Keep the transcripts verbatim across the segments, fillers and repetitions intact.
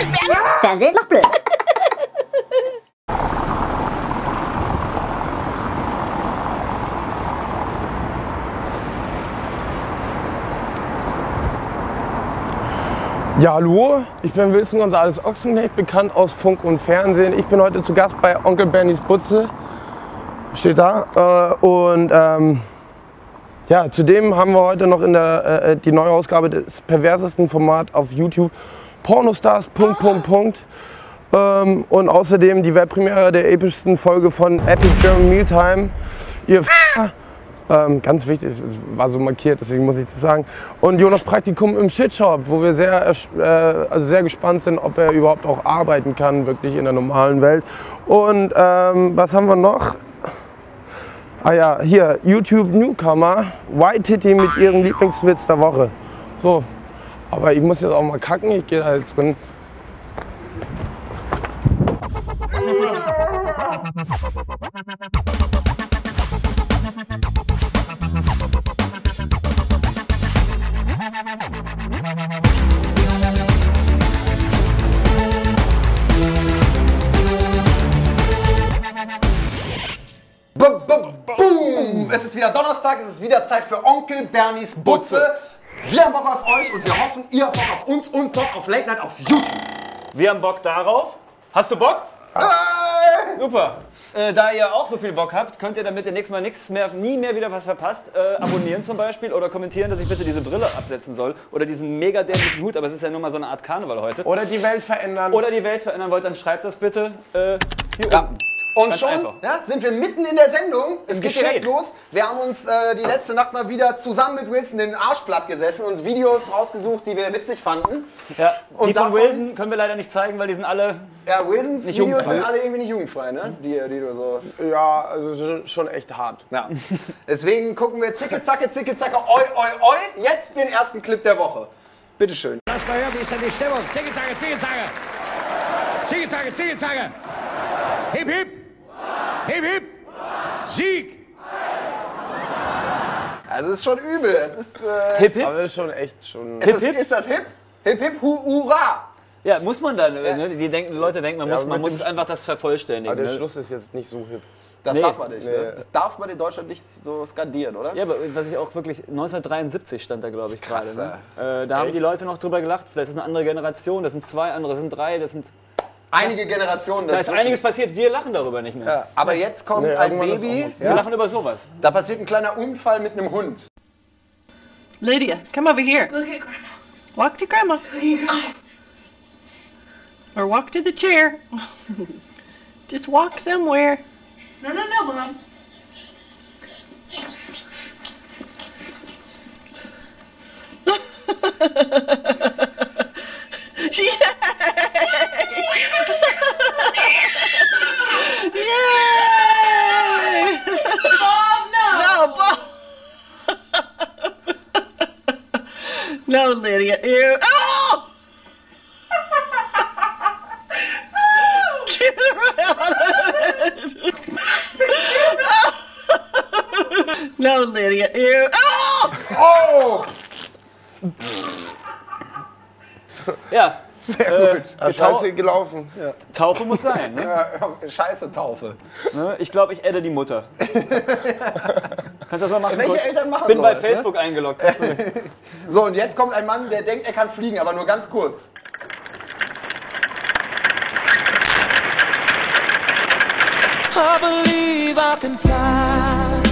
Fernsehen macht blöd. Ja, hallo, ich bin Wilson Gonzales Ochsenknecht, bekannt aus Funk und Fernsehen. Ich bin heute zu Gast bei Onkel Bernys Butze, steht da. Äh, und ähm, ja, zudem haben wir heute noch in der, äh, die neue Ausgabe des perversesten Formats auf YouTube, Pornostars, Punkt, Punkt, Punkt. Ähm, und außerdem die Weltpremiere der epischsten Folge von Epic German Mealtime. Ihr F Ähm, ganz wichtig, es war so markiert, deswegen muss ich das sagen. Und Jonas Praktikum im Shitshop, wo wir sehr, äh, also sehr gespannt sind, ob er überhaupt auch arbeiten kann, wirklich in der normalen Welt. Und ähm, was haben wir noch? Ah ja, hier, YouTube Newcomer, White Titty mit ihrem Lieblingswitz der Woche. So, aber ich muss jetzt auch mal kacken, ich gehe da jetzt drin. Boom! Es ist wieder Donnerstag, es ist wieder Zeit für Onkel Bernys Butze. Wir haben Bock auf euch und wir hoffen, ihr habt Bock auf uns und Bock auf Late Night auf YouTube. Wir haben Bock darauf. Hast du Bock? Hey! Super. Äh, da ihr auch so viel Bock habt, könnt ihr, damit ihr nächstes Mal nichts mehr, nie mehr wieder was verpasst, äh, abonnieren zum Beispiel oder kommentieren, dass ich bitte diese Brille absetzen soll oder diesen mega dämlichen Hut, aber es ist ja nur mal so eine Art Karneval heute. Oder die Welt verändern. Oder die Welt verändern wollt, dann schreibt das bitte äh, hier Ja. unten. Und Ganz schon einfach. ja, sind wir mitten in der Sendung. Es geht Geschehen. direkt los. Wir haben uns äh, die letzte Nacht mal wieder zusammen mit Wilson den Arsch platt gesessen und Videos rausgesucht, die wir witzig fanden. Ja, Und die von davon- Wilson können wir leider nicht zeigen, weil die sind alle... Ja, Wilsons Nicht Videos jugendfrei. sind alle irgendwie nicht jugendfrei, ne? Die, die du so... Ja, also schon- schon echt hart. Ja. Deswegen gucken wir zicke, zacke, zicke, zacke, oi, oi, oi. Jetzt den ersten Clip der Woche. Bitteschön. Lass mal hören, wie ist denn die Stimmung? Zicke, zacke, zicke, zacke. Zicke, zacke, zicke, zacke. Hip, hip. Hip, hip. Sieg. Also es ist schon übel. Es ist, äh, Hip, hip. Aber das ist schon echt schon... ist, das, hip. ist das hip? Hip, hip, hu, hurra. Ja, muss man dann, ne? Die denken, Leute denken, man Ja, muss, man mit muss dem- einfach das vervollständigen. Aber der Ne? Schluss ist jetzt nicht so hip. Das Nee. darf man nicht, Nee. ne? Das darf man in Deutschland nicht so skandieren, oder? Ja, aber was ich auch wirklich, neunzehnhundertdreiundsiebzig stand da, glaube ich, gerade. Krass, Ne? Äh, da haben die Leute noch drüber gelacht, vielleicht ist es eine andere Generation, das sind zwei andere, das sind drei, das sind... Einige Generationen Da ist dazwischen. einiges passiert, wir lachen darüber nicht mehr. Ja, aber jetzt kommt Nee, ein irgendwann ist Baby, auch Wir ja, lachen über sowas. da passiert ein kleiner Unfall mit einem Hund. Lydia, come over here. Look at Grandma. Walk to Grandma. Look at your grandma. Or walk to the chair. Just walk somewhere. No, no, no, Mom. Yay! Mom, no. No, Bo- no, Lydia. Ew. Oh! Get around it. No, Lydia. Ew. Oh! Oh! Ja, Sehr gut. Ah, scheiße gelaufen. Taufe muss sein. Ne? Ja, scheiße Taufe. Ne? Ich glaube, ich adde die Mutter. Kannst du das mal machen? Welche kurz? Eltern machen Ich bin bei sowas, ne? Facebook eingeloggt. So, und jetzt kommt ein Mann, der denkt, er kann fliegen, aber nur ganz kurz. I believe I can fly.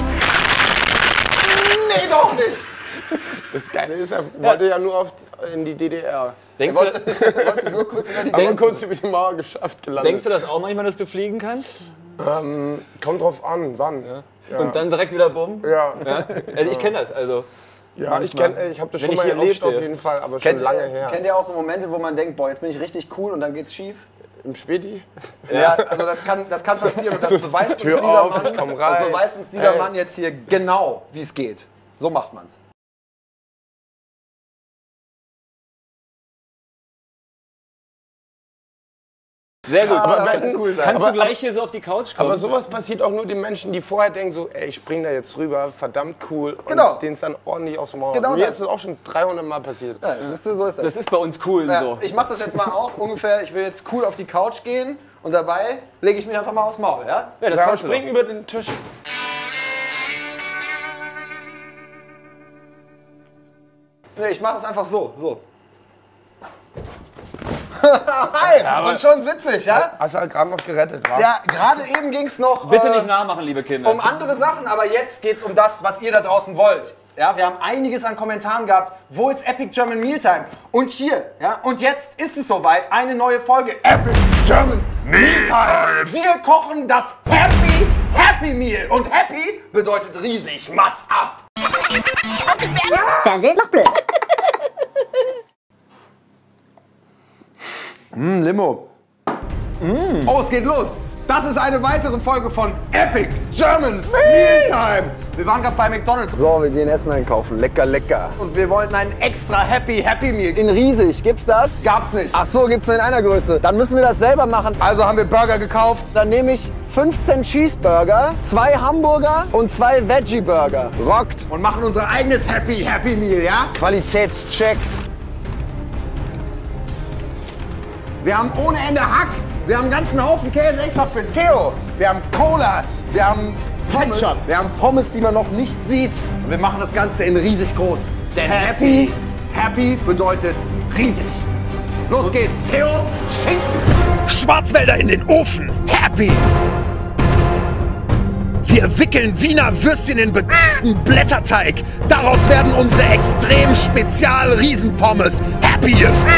Nee, doch nicht! Das Geile ist, er wollte ja nur auf, in die D D R. Denkst, Er du, wollte, er wollte nur kurz über die Aber Grenze. kurz über die Mauer geschafft gelandet. denkst du das auch manchmal, dass du fliegen kannst? Ähm, kommt drauf an, wann. Ja, ja. Und dann direkt wieder bumm? ja. Ja? Also ich kenne das. Also. ja ich, Manchmal. kenn, ich habe das Wenn schon ich mal hier erlebt, stehe. auf jeden Fall, aber schon Kennt lange ihr, her. Kennt ihr auch so Momente, wo man denkt, boah, jetzt bin ich richtig cool und dann geht's schief? Im Späti? Ja, also das kann, das kann passieren und das beweist uns Tür dieser auf, Mann, ich komm rein. das beweist uns dieser Ey. Mann jetzt hier genau, wie es geht. So macht man's. Sehr gut. Aber, das wenn, könnte cool sein. Kannst aber, du gleich hier so auf die Couch kommen? aber sowas passiert auch nur den Menschen, die vorher denken so, ey, ich spring da jetzt rüber, verdammt cool. Und Genau. denen ist dann ordentlich aufs Maul. Genau Mir das. ist das auch schon dreihundert Mal passiert. Ja, siehst du, so ist das. Das ist bei uns cool Ja, so. ich mache das jetzt mal auch ungefähr. Ich will jetzt cool auf die Couch gehen und dabei lege ich mich einfach mal aufs Maul. Ja? Ja, das Ja, kannst du spring doch. über den Tisch. Nee, ich mache es einfach so. so. Hi, und schon sitze ich, ja? Hast du halt gerade noch gerettet, wa? Ja, gerade eben ging es noch Bitte äh, nicht nachmachen, liebe Kinder. um andere Sachen, aber jetzt geht es um das, was ihr da draußen wollt. Ja, wir haben einiges an Kommentaren gehabt. Wo ist Epic German Mealtime? Und hier, ja, und jetzt ist es soweit, eine neue Folge Epic German Mealtime. Wir kochen das Happy Happy Meal. Und Happy bedeutet riesig. Mats ab. Fernsehen noch blöd. Mm, Limo. Mm. Oh, es geht los. Das ist eine weitere Folge von Epic German Mealtime. Wir waren gerade bei McDonald's. So, wir gehen Essen einkaufen. Lecker, lecker. Und wir wollten einen extra Happy Happy Meal. In riesig. Gibt's das? Gab's nicht. Ach so, gibt's nur in einer Größe. Dann müssen wir das selber machen. Also haben wir Burger gekauft. Dann nehme ich fünfzehn Cheeseburger, zwei Hamburger und zwei Veggie Burger. Rockt. Und machen unser eigenes Happy Happy Meal, ja? Qualitätscheck. Wir haben ohne Ende Hack. Wir haben einen ganzen Haufen Käse extra für Theo. Wir haben Cola. Wir haben Pommes. Ketchup. Wir haben Pommes, die man noch nicht sieht. Und wir machen das Ganze in riesig groß. Denn Happy, Happy bedeutet riesig. Los geht's. Theo, Schinken. Schwarzwälder in den Ofen. Happy. Wir wickeln Wiener Würstchen in begneten Blätterteig. Daraus werden unsere extrem spezial Riesenpommes. Happy.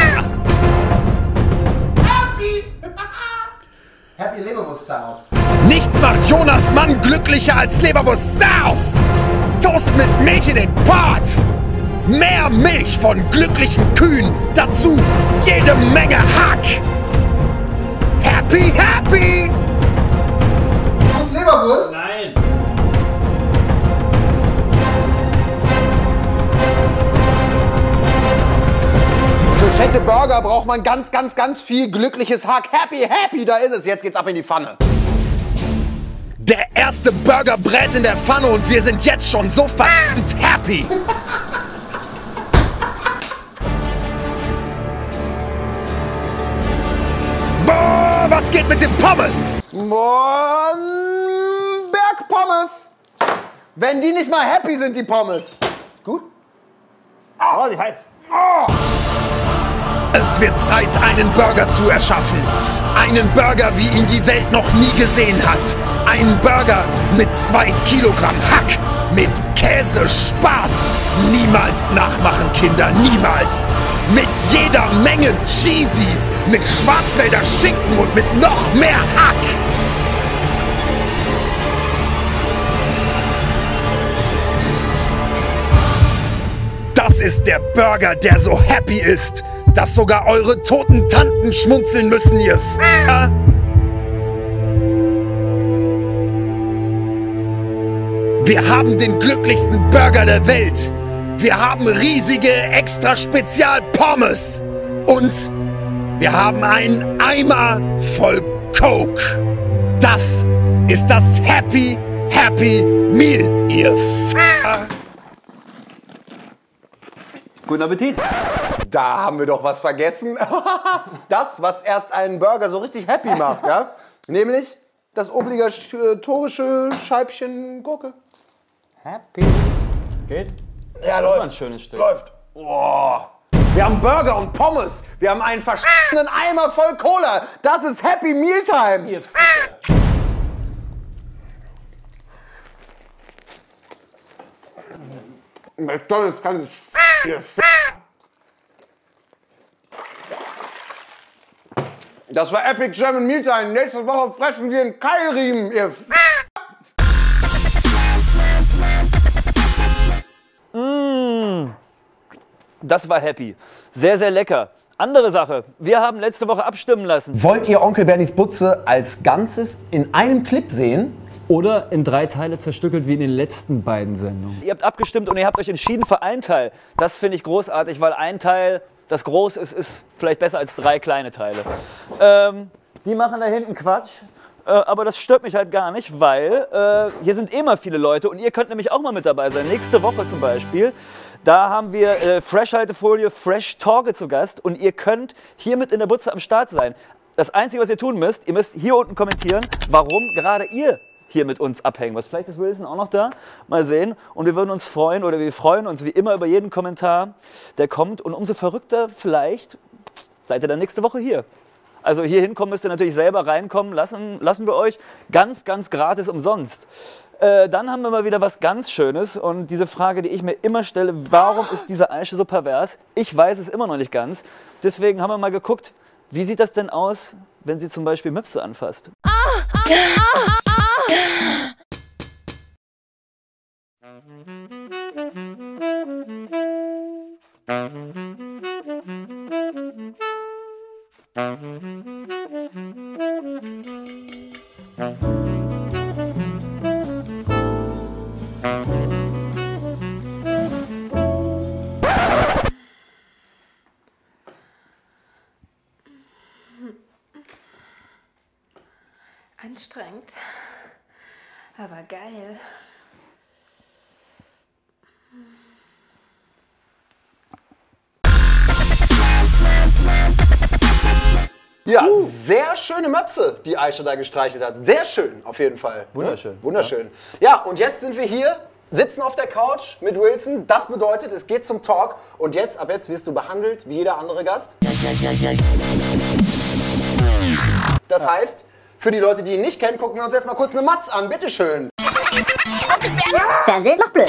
Happy Leberwurst-Saus. Nichts macht Jonas Mann glücklicher als Leberwurst-Saus. Toast mit Milch in den Pot. Mehr Milch von glücklichen Kühen. Dazu jede Menge Hack. Happy, happy. Schuss Leberwurst? Nein. Für fette Burger braucht man ganz, ganz, ganz viel glückliches Hack. Happy, happy, da ist es. Jetzt geht's ab in die Pfanne. Der erste Burger brät in der Pfanne und wir sind jetzt schon so verdammt happy. Boah, was geht mit dem Pommes? Boah, Bergpommes. Wenn die nicht mal happy sind, die Pommes. Gut? Oh, die heiß. Es wird Zeit, einen Burger zu erschaffen. Einen Burger, wie ihn die Welt noch nie gesehen hat. Einen Burger mit zwei Kilogramm Hack, mit Käse, Spaß. Niemals nachmachen, Kinder, niemals. Mit jeder Menge Cheesies, mit Schwarzwälder Schinken und mit noch mehr Hack. Das ist der Burger, der so happy ist, dass sogar eure toten Tanten schmunzeln müssen, ihr F***er. Wir haben den glücklichsten Burger der Welt. Wir haben riesige extra Spezial Pommes. Und wir haben einen Eimer voll Coke. Das ist das Happy, Happy Meal, ihr F***er. Guten Appetit. Da haben wir doch was vergessen. Das, was erst einen Burger so richtig happy macht, ja? Nämlich das obligatorische Scheibchen Gurke. Happy. Geht? Ja, Das war ein läuft. schönes Stück. Läuft. Wir haben Burger und Pommes. Wir haben einen verschiedenen Eimer voll Cola. Das ist Happy Mealtime. Ihr Ficker. McDonald's kann es ihr Das war Epic German Mealtime. Nächste Woche fressen wir einen Keilriemen, ihr Das war happy. Sehr, sehr lecker. Andere Sache. Wir haben letzte Woche abstimmen lassen. Wollt ihr Onkel Bernys Butze als Ganzes in einem Clip sehen? Oder in drei Teile zerstückelt wie in den letzten beiden Sendungen. Ihr habt abgestimmt und ihr habt euch entschieden für einen Teil. Das finde ich großartig, weil ein Teil, das groß ist, ist vielleicht besser als drei kleine Teile. Ähm, Die machen da hinten Quatsch. Äh, aber das stört mich halt gar nicht, weil äh, hier sind eh mal viele Leute und ihr könnt nämlich auch mal mit dabei sein. Nächste Woche zum Beispiel, da haben wir äh, Fresh-Haltefolie, Fresh Torge zu Gast und ihr könnt hier mit in der Butze am Start sein. Das Einzige, was ihr tun müsst, ihr müsst hier unten kommentieren, warum gerade ihr hier mit uns abhängen. Was vielleicht ist Wilson auch noch da? Mal sehen. Und wir würden uns freuen oder wir freuen uns wie immer über jeden Kommentar, der kommt. Und umso verrückter vielleicht seid ihr dann nächste Woche hier. Also hier hinkommen müsst ihr natürlich selber reinkommen, lassen, lassen wir euch ganz, ganz gratis umsonst. Äh, dann haben wir mal wieder was ganz Schönes und diese Frage, die ich mir immer stelle, warum ist diese Eiche so pervers? Ich weiß es immer noch nicht ganz. Deswegen haben wir mal geguckt, wie sieht das denn aus, wenn sie zum Beispiel Möpse anfasst? Anstrengend, aber geil. Ja, uh. sehr schöne Möpse, die Aisha da gestreichelt hat. Sehr schön, auf jeden Fall. Wunderschön. Ja, wunderschön. Ja. Ja, und jetzt sind wir hier, sitzen auf der Couch mit Wilson. Das bedeutet, es geht zum Talk. Und jetzt, ab jetzt wirst du behandelt wie jeder andere Gast. Das heißt, für die Leute, die ihn nicht kennen, gucken wir uns jetzt mal kurz eine Matz an. Bitteschön. Fernsehen noch blöd.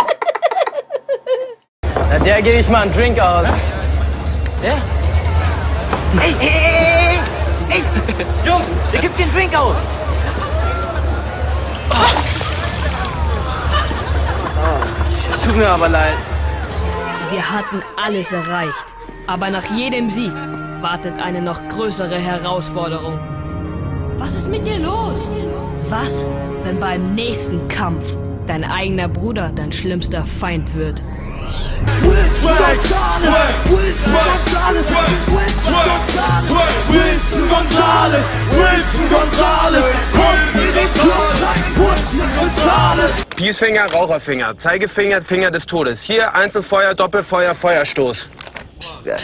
Na, der gebe ich mal einen Drink aus. Der? Ey, ey, ey, ey, ey! Jungs, der gibt den Drink aus! Das tut mir aber leid. Wir hatten alles erreicht. Aber nach jedem Sieg wartet eine noch größere Herausforderung. Was ist mit dir los? Was, wenn beim nächsten Kampf dein eigener Bruder dein schlimmster Feind wird? Wilson Gonzalez, Wilson Gonzalez, Wilson Gonzalez, Wilson Gonzalez, kommt in den Club, Wilson Gonzalez. Peacefinger, Raucherfinger, Zeigefinger, Finger des Todes. Hier Einzelfeuer, Doppelfeuer, Feuerstoß. Geil.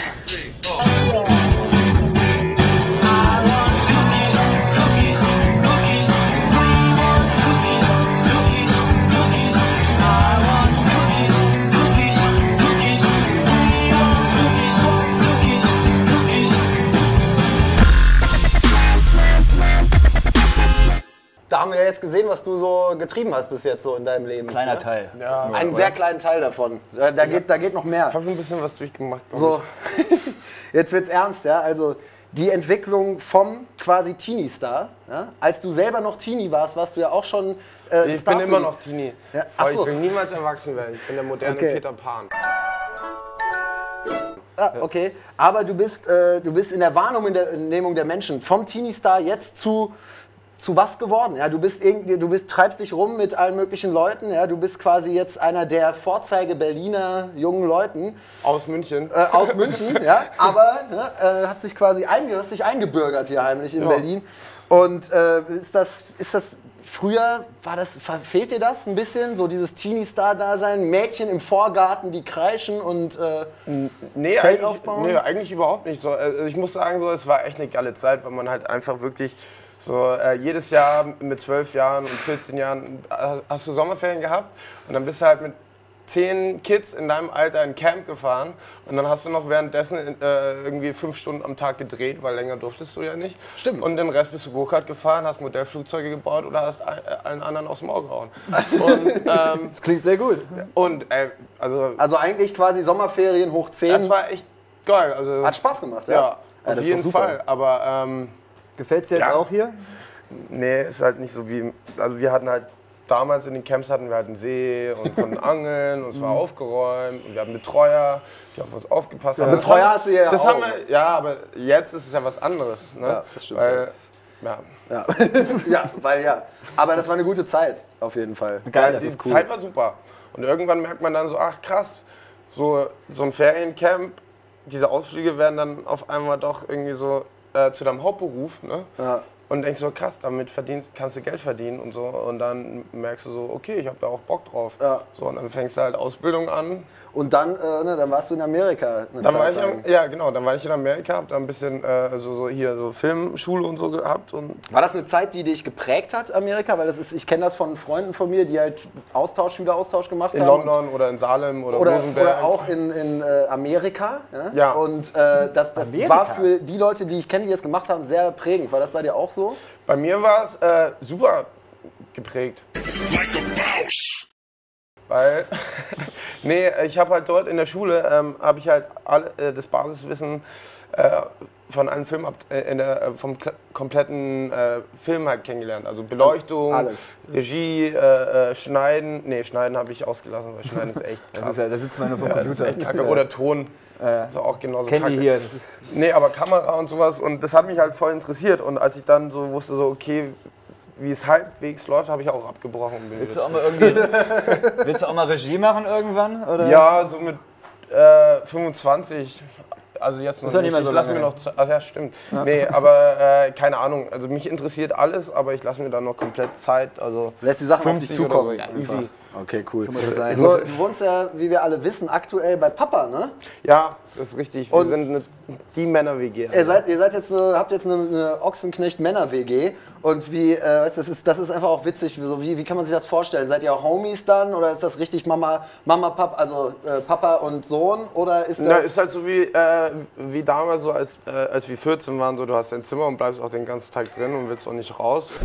Da haben wir ja jetzt gesehen, was du so getrieben hast bis jetzt so in deinem Leben. Kleiner ja? Teil. Ja, einen sehr kleinen Teil davon. Da, da, geht, da geht noch mehr. Ich habe ein bisschen was durchgemacht. So. Jetzt wird's ernst, ja. Also die Entwicklung vom quasi Teenie-Star. Ja? Als du selber noch Teenie warst, warst du ja auch schon äh, Ich Star bin immer noch Teenie. Ja? Aber So. ich will niemals erwachsen werden. Ich bin der moderne Okay. Peter Pan. Ah, okay. Aber du bist, äh, du bist in der Wahrnehmung der Menschen vom Teenie-Star jetzt zu zu was geworden? Ja, du bist irgendwie, du bist, treibst dich rum mit allen möglichen Leuten. Ja, du bist quasi jetzt einer der Vorzeige-Berliner jungen Leuten. Aus München. Äh, aus München, ja. Aber ne, äh, hat sich quasi einge, hast dich eingebürgert hier heimlich in Ja. Berlin. Und äh, ist das, ist das früher, war das, fehlt dir das ein bisschen? So dieses Teenie-Star-Dasein, Mädchen im Vorgarten, die kreischen und äh, nee, Feld eigentlich, aufbauen? nee, eigentlich überhaupt nicht so. Also ich muss sagen, so, es war echt eine geile Zeit, weil man halt einfach wirklich so äh, jedes Jahr mit zwölf Jahren und vierzehn Jahren hast, hast du Sommerferien gehabt und dann bist du halt mit zehn Kids in deinem Alter in Camp gefahren und dann hast du noch währenddessen äh, irgendwie fünf Stunden am Tag gedreht, weil länger durftest du ja nicht. Stimmt. Und den Rest bist du Go-Kart gefahren, hast Modellflugzeuge gebaut oder hast allen anderen aus dem Auge gehauen. Und, ähm, das klingt sehr gut. Und äh, also, also eigentlich quasi Sommerferien hoch zehn. Das war echt geil. Also, hat Spaß gemacht, ja. Ja, ja auf das jeden ist doch super. Fall. Aber ähm, gefällt es dir jetzt ja. auch hier? Nee, ist halt nicht so wie. Also wir hatten halt damals in den Camps hatten wir halt einen See und konnten angeln und es war aufgeräumt und wir hatten Betreuer, die auf uns aufgepasst haben. Ja, Betreuer hast du ja das auch. Haben wir, ja, aber jetzt ist es ja was anderes. Ne? Ja, das stimmt. Weil, ja. Ja. ja, weil ja. Aber das war eine gute Zeit, auf jeden Fall. Geil, ja, das die ist cool. Zeit war super. Und irgendwann merkt man dann so, ach krass, so, so ein Feriencamp, diese Ausflüge werden dann auf einmal doch irgendwie so äh, zu deinem Hauptberuf. Ne? Ja. Und denkst so, krass, damit verdienst, kannst du Geld verdienen und so. Und dann merkst du so, okay, ich habe da auch Bock drauf. Ja. So, und dann fängst du halt Ausbildung an. Und dann, äh, ne, dann warst du in Amerika. Eine Dann Zeit war ich lang. in, ja, genau, dann war ich in Amerika, hab da ein bisschen äh, so, so hier so Filmschule und so gehabt. Und War das eine Zeit, die dich geprägt hat, Amerika? Weil das ist, ich kenne das von Freunden von mir, die halt Austausch, Schüleraustausch gemacht in haben. London oder in Salem oder, Oder, Rosenberg. oder auch in, in äh, Amerika. Ja? Ja. Und äh, das, das Amerika? war für die Leute, die ich kenne, die das gemacht haben, sehr prägend. War das bei dir auch so? Bei mir war es äh, super geprägt. Weil, nee, ich habe halt dort in der Schule, ähm, habe ich halt alle, äh, das Basiswissen äh, von einem Film, äh, in der, äh, vom kompletten äh, Film halt kennengelernt. Also Beleuchtung, Alles. Regie, äh, äh, Schneiden. Nee, Schneiden habe ich ausgelassen, weil Schneiden ist echt krass. Das ist ja, da sitzt man nur vom Ja, das Computer. ist echt kacke. Oder Ton. Das ist auch genauso Kenn kacke. die hier. Das ist Nee, aber Kamera und sowas. Und das hat mich halt voll interessiert. Und als ich dann so wusste, so okay, wie es halbwegs läuft, habe ich auch abgebrochen. Und bin willst, du wieder auch mal irgendwie, willst du auch mal Regie machen irgendwann? Oder? Ja, so mit äh, fünfundzwanzig. Also jetzt noch Ist doch nicht mehr so Ich lass lange mir noch, Ze- ach ja, stimmt. Nee, aber äh, keine Ahnung. Also mich interessiert alles, aber ich lasse mir dann noch komplett Zeit. Also Lässt die Sachen auf dich fünfzig oder zukommen. so. Ja, einfach. easy. Okay, cool. So muss es sein. So, du wohnst ja, wie wir alle wissen, aktuell bei Papa, ne? Ja, das ist richtig. Wir Und- sind eine, die Männer-W G. Ihr seid, ihr seid jetzt eine, habt jetzt eine, eine Ochsenknecht-Männer-W G. Und wie, äh, weißt, du, das, ist, das ist einfach auch witzig. So, wie, wie kann man sich das vorstellen? Seid ihr Homies dann? Oder ist das richtig Mama, Mama, Papa, also äh, Papa und Sohn? Oder ist das. Na, ist halt so wie, äh, wie damals, so als, äh, als wir vierzehn waren, so du hast dein Zimmer und bleibst auch den ganzen Tag drin und willst auch nicht raus.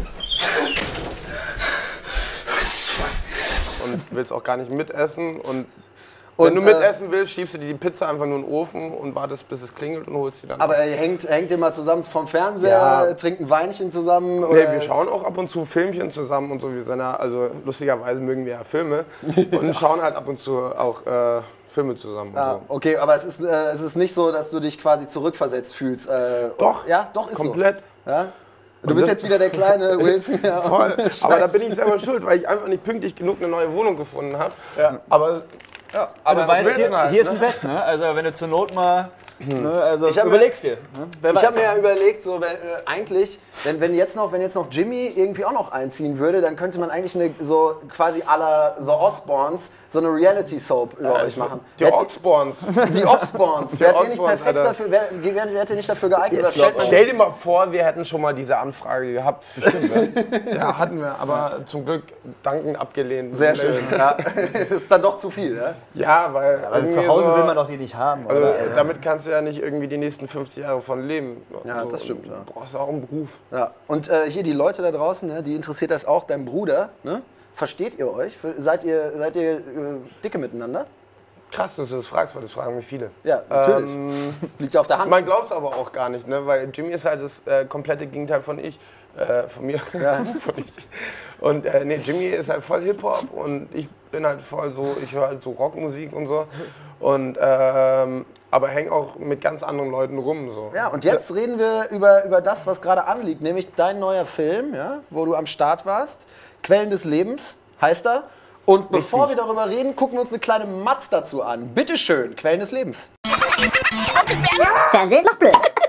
Und willst auch gar nicht mitessen. Und wenn Und, du äh, mitessen willst, schiebst du dir die Pizza einfach nur in den Ofen und wartest, bis es klingelt und holst die dann aber ab. ihr hängt, hängt ihr mal zusammen vom Fernseher, Ja. trinkt ein Weinchen zusammen? Nee, Oder? wir schauen auch ab und zu Filmchen zusammen und so. Wir sind ja, also lustigerweise mögen wir ja Filme und schauen halt ab und zu auch äh, Filme zusammen und Ah, so. okay, aber es ist, äh, es ist nicht so, dass du dich quasi zurückversetzt fühlst. Äh, Doch, ja, doch ist komplett. so. Ja? Du Und bist das- jetzt wieder der kleine Wilson. Ja. Voll. Scheiße. Aber da bin ich selber schuld, weil ich einfach nicht pünktlich genug eine neue Wohnung gefunden habe. Ja. Aber Ja, Aber du weißt, willst hier, halt, hier ist ne? ein Bett, ne? Also wenn du zur Not mal, ne? Also Ich hab mir- überlegst dir. Ne? Wer Ich weiß. habe mir ja überlegt, so, wenn, äh, eigentlich, wenn, wenn, jetzt noch, wenn jetzt noch Jimmy irgendwie auch noch einziehen würde, dann könnte man eigentlich eine, so quasi à la The Osbournes so eine Reality-Soap über euch machen. Die Wärt ihr- Oxborns. Die Osbournes. Wärt ihr nicht Oxbournes, perfekt Alter. dafür, wär, wär, wärt ihr nicht dafür geeignet? Oder Ich stellt glaub, man stell dir mal vor, wir hätten schon mal diese Anfrage gehabt. Bestimmt, ne? Ja, hatten wir, aber zum Glück dankend abgelehnt. Sehr schön. Ja. Das ist dann doch zu viel, ja? Ja, weil Weil zu irgendwie Hause so, will man doch die nicht haben. Also, Oder? damit kannst du ja nicht irgendwie die nächsten fünfzig Jahre von leben. Ja, das stimmt, ja. Du brauchst ja auch einen Beruf. Ja. Und äh, hier die Leute da draußen, ne, die interessiert das auch, dein Bruder, ne? Versteht ihr euch? Seid ihr, seid ihr äh, dicke miteinander? Krass, dass du das fragst, weil das fragen mich viele. Ja, natürlich. Ähm, Das liegt ja auf der Hand. Man glaubt es aber auch gar nicht, ne? Weil Jimmy ist halt das äh, komplette Gegenteil von ich. Äh, von mir. von ich. Und äh, nee, Jimmy ist halt voll Hip-Hop und ich bin halt voll so, ich höre halt so Rockmusik und so. Und, ähm, aber häng auch mit ganz anderen Leuten rum. So. Ja, und jetzt reden wir über, über das, was gerade anliegt, nämlich dein neuer Film, ja, wo du am Start warst. Quellen des Lebens heißt er. Und bevor wir darüber reden, gucken wir uns eine kleine Matz dazu an. Bitte schön, Quellen des Lebens. Fernsehen macht blöd.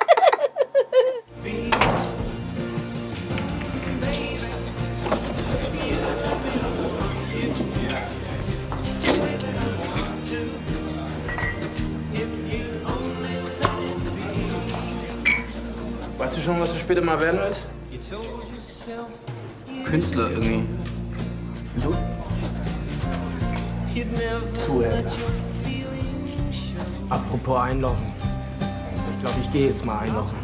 Weißt du schon, was du später mal werden willst? Künstler irgendwie. Du? Zuhälter. Apropos einloggen. Ich glaube, ich gehe jetzt mal einloggen.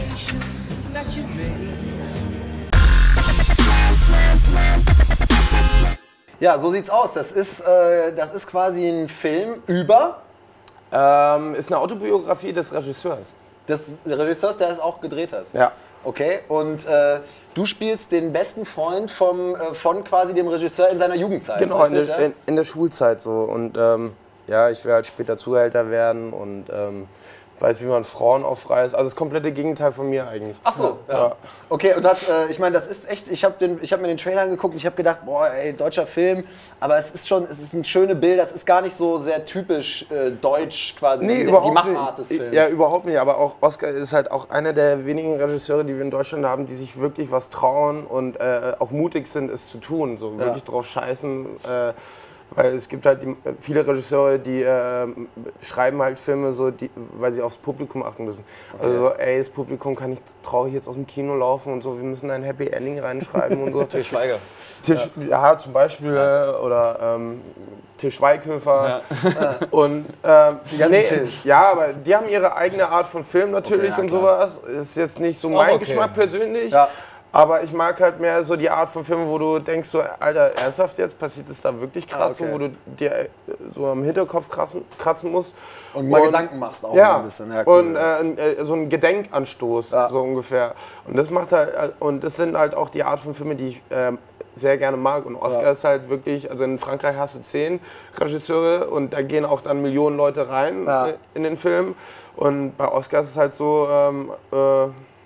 Ja, so sieht's aus. Das ist, äh, das ist quasi ein Film über... Ähm, ist eine Autobiografie des Regisseurs. Des Regisseurs, der es auch gedreht hat? Ja. Okay, und äh, du spielst den besten Freund vom, äh, von quasi dem Regisseur in seiner Jugendzeit. Genau, in richtig, der, ja? in, in der Schulzeit so. Und ähm, ja, ich will halt später Zuhälter werden und ähm, weiß, wie man Frauen aufreißt. Also das komplette Gegenteil von mir eigentlich. Ach so, ja. ja. Okay, und das, äh, ich meine, das ist echt, ich habe hab mir den Trailer angeguckt und ich habe gedacht, boah, ey, deutscher Film, aber es ist schon, es ist ein schöne Bild, das ist gar nicht so sehr typisch äh, deutsch quasi, nee, die, überhaupt die Machart des Films. Ja, überhaupt nicht, aber auch Oscar ist halt auch einer der wenigen Regisseure, die wir in Deutschland haben, die sich wirklich was trauen und äh, auch mutig sind, es zu tun, so Ja. wirklich drauf scheißen. Äh, Weil es gibt halt die, viele Regisseure, die äh, schreiben halt Filme so, die, weil sie aufs Publikum achten müssen. Okay. Also so, ey, das Publikum kann nicht traurig jetzt aus dem Kino laufen und so, wir müssen ein Happy Ending reinschreiben und so. Til Schweiger. Til, ja. ja, zum Beispiel. Ja. Oder ähm, Til Schweighöfer. Ja. Und, ähm, die ganzen nee, Tisch. Ja, aber die haben ihre eigene Art von Film natürlich okay, ja, und sowas. Ist jetzt nicht so ist mein okay. Geschmack persönlich. Ja. Aber ich mag halt mehr so die Art von Filmen, wo du denkst, so, Alter, ernsthaft jetzt? Passiert es da wirklich gerade, Ah, okay. so, wo du dir äh, so am Hinterkopf kratzen, kratzen musst? Und mal Gedanken machst auch ja, ein bisschen. Ja, cool. Und äh, äh, so ein Gedenkanstoß, Ja. so ungefähr. Und das macht halt, äh, und das sind halt auch die Art von Filmen, die ich äh, sehr gerne mag. Und Oscar Ja. ist halt wirklich, also in Frankreich hast du zehn Regisseure und da gehen auch dann Millionen Leute rein Ja. äh, in den Film. Und bei Oscar ist es halt so, ähm, äh,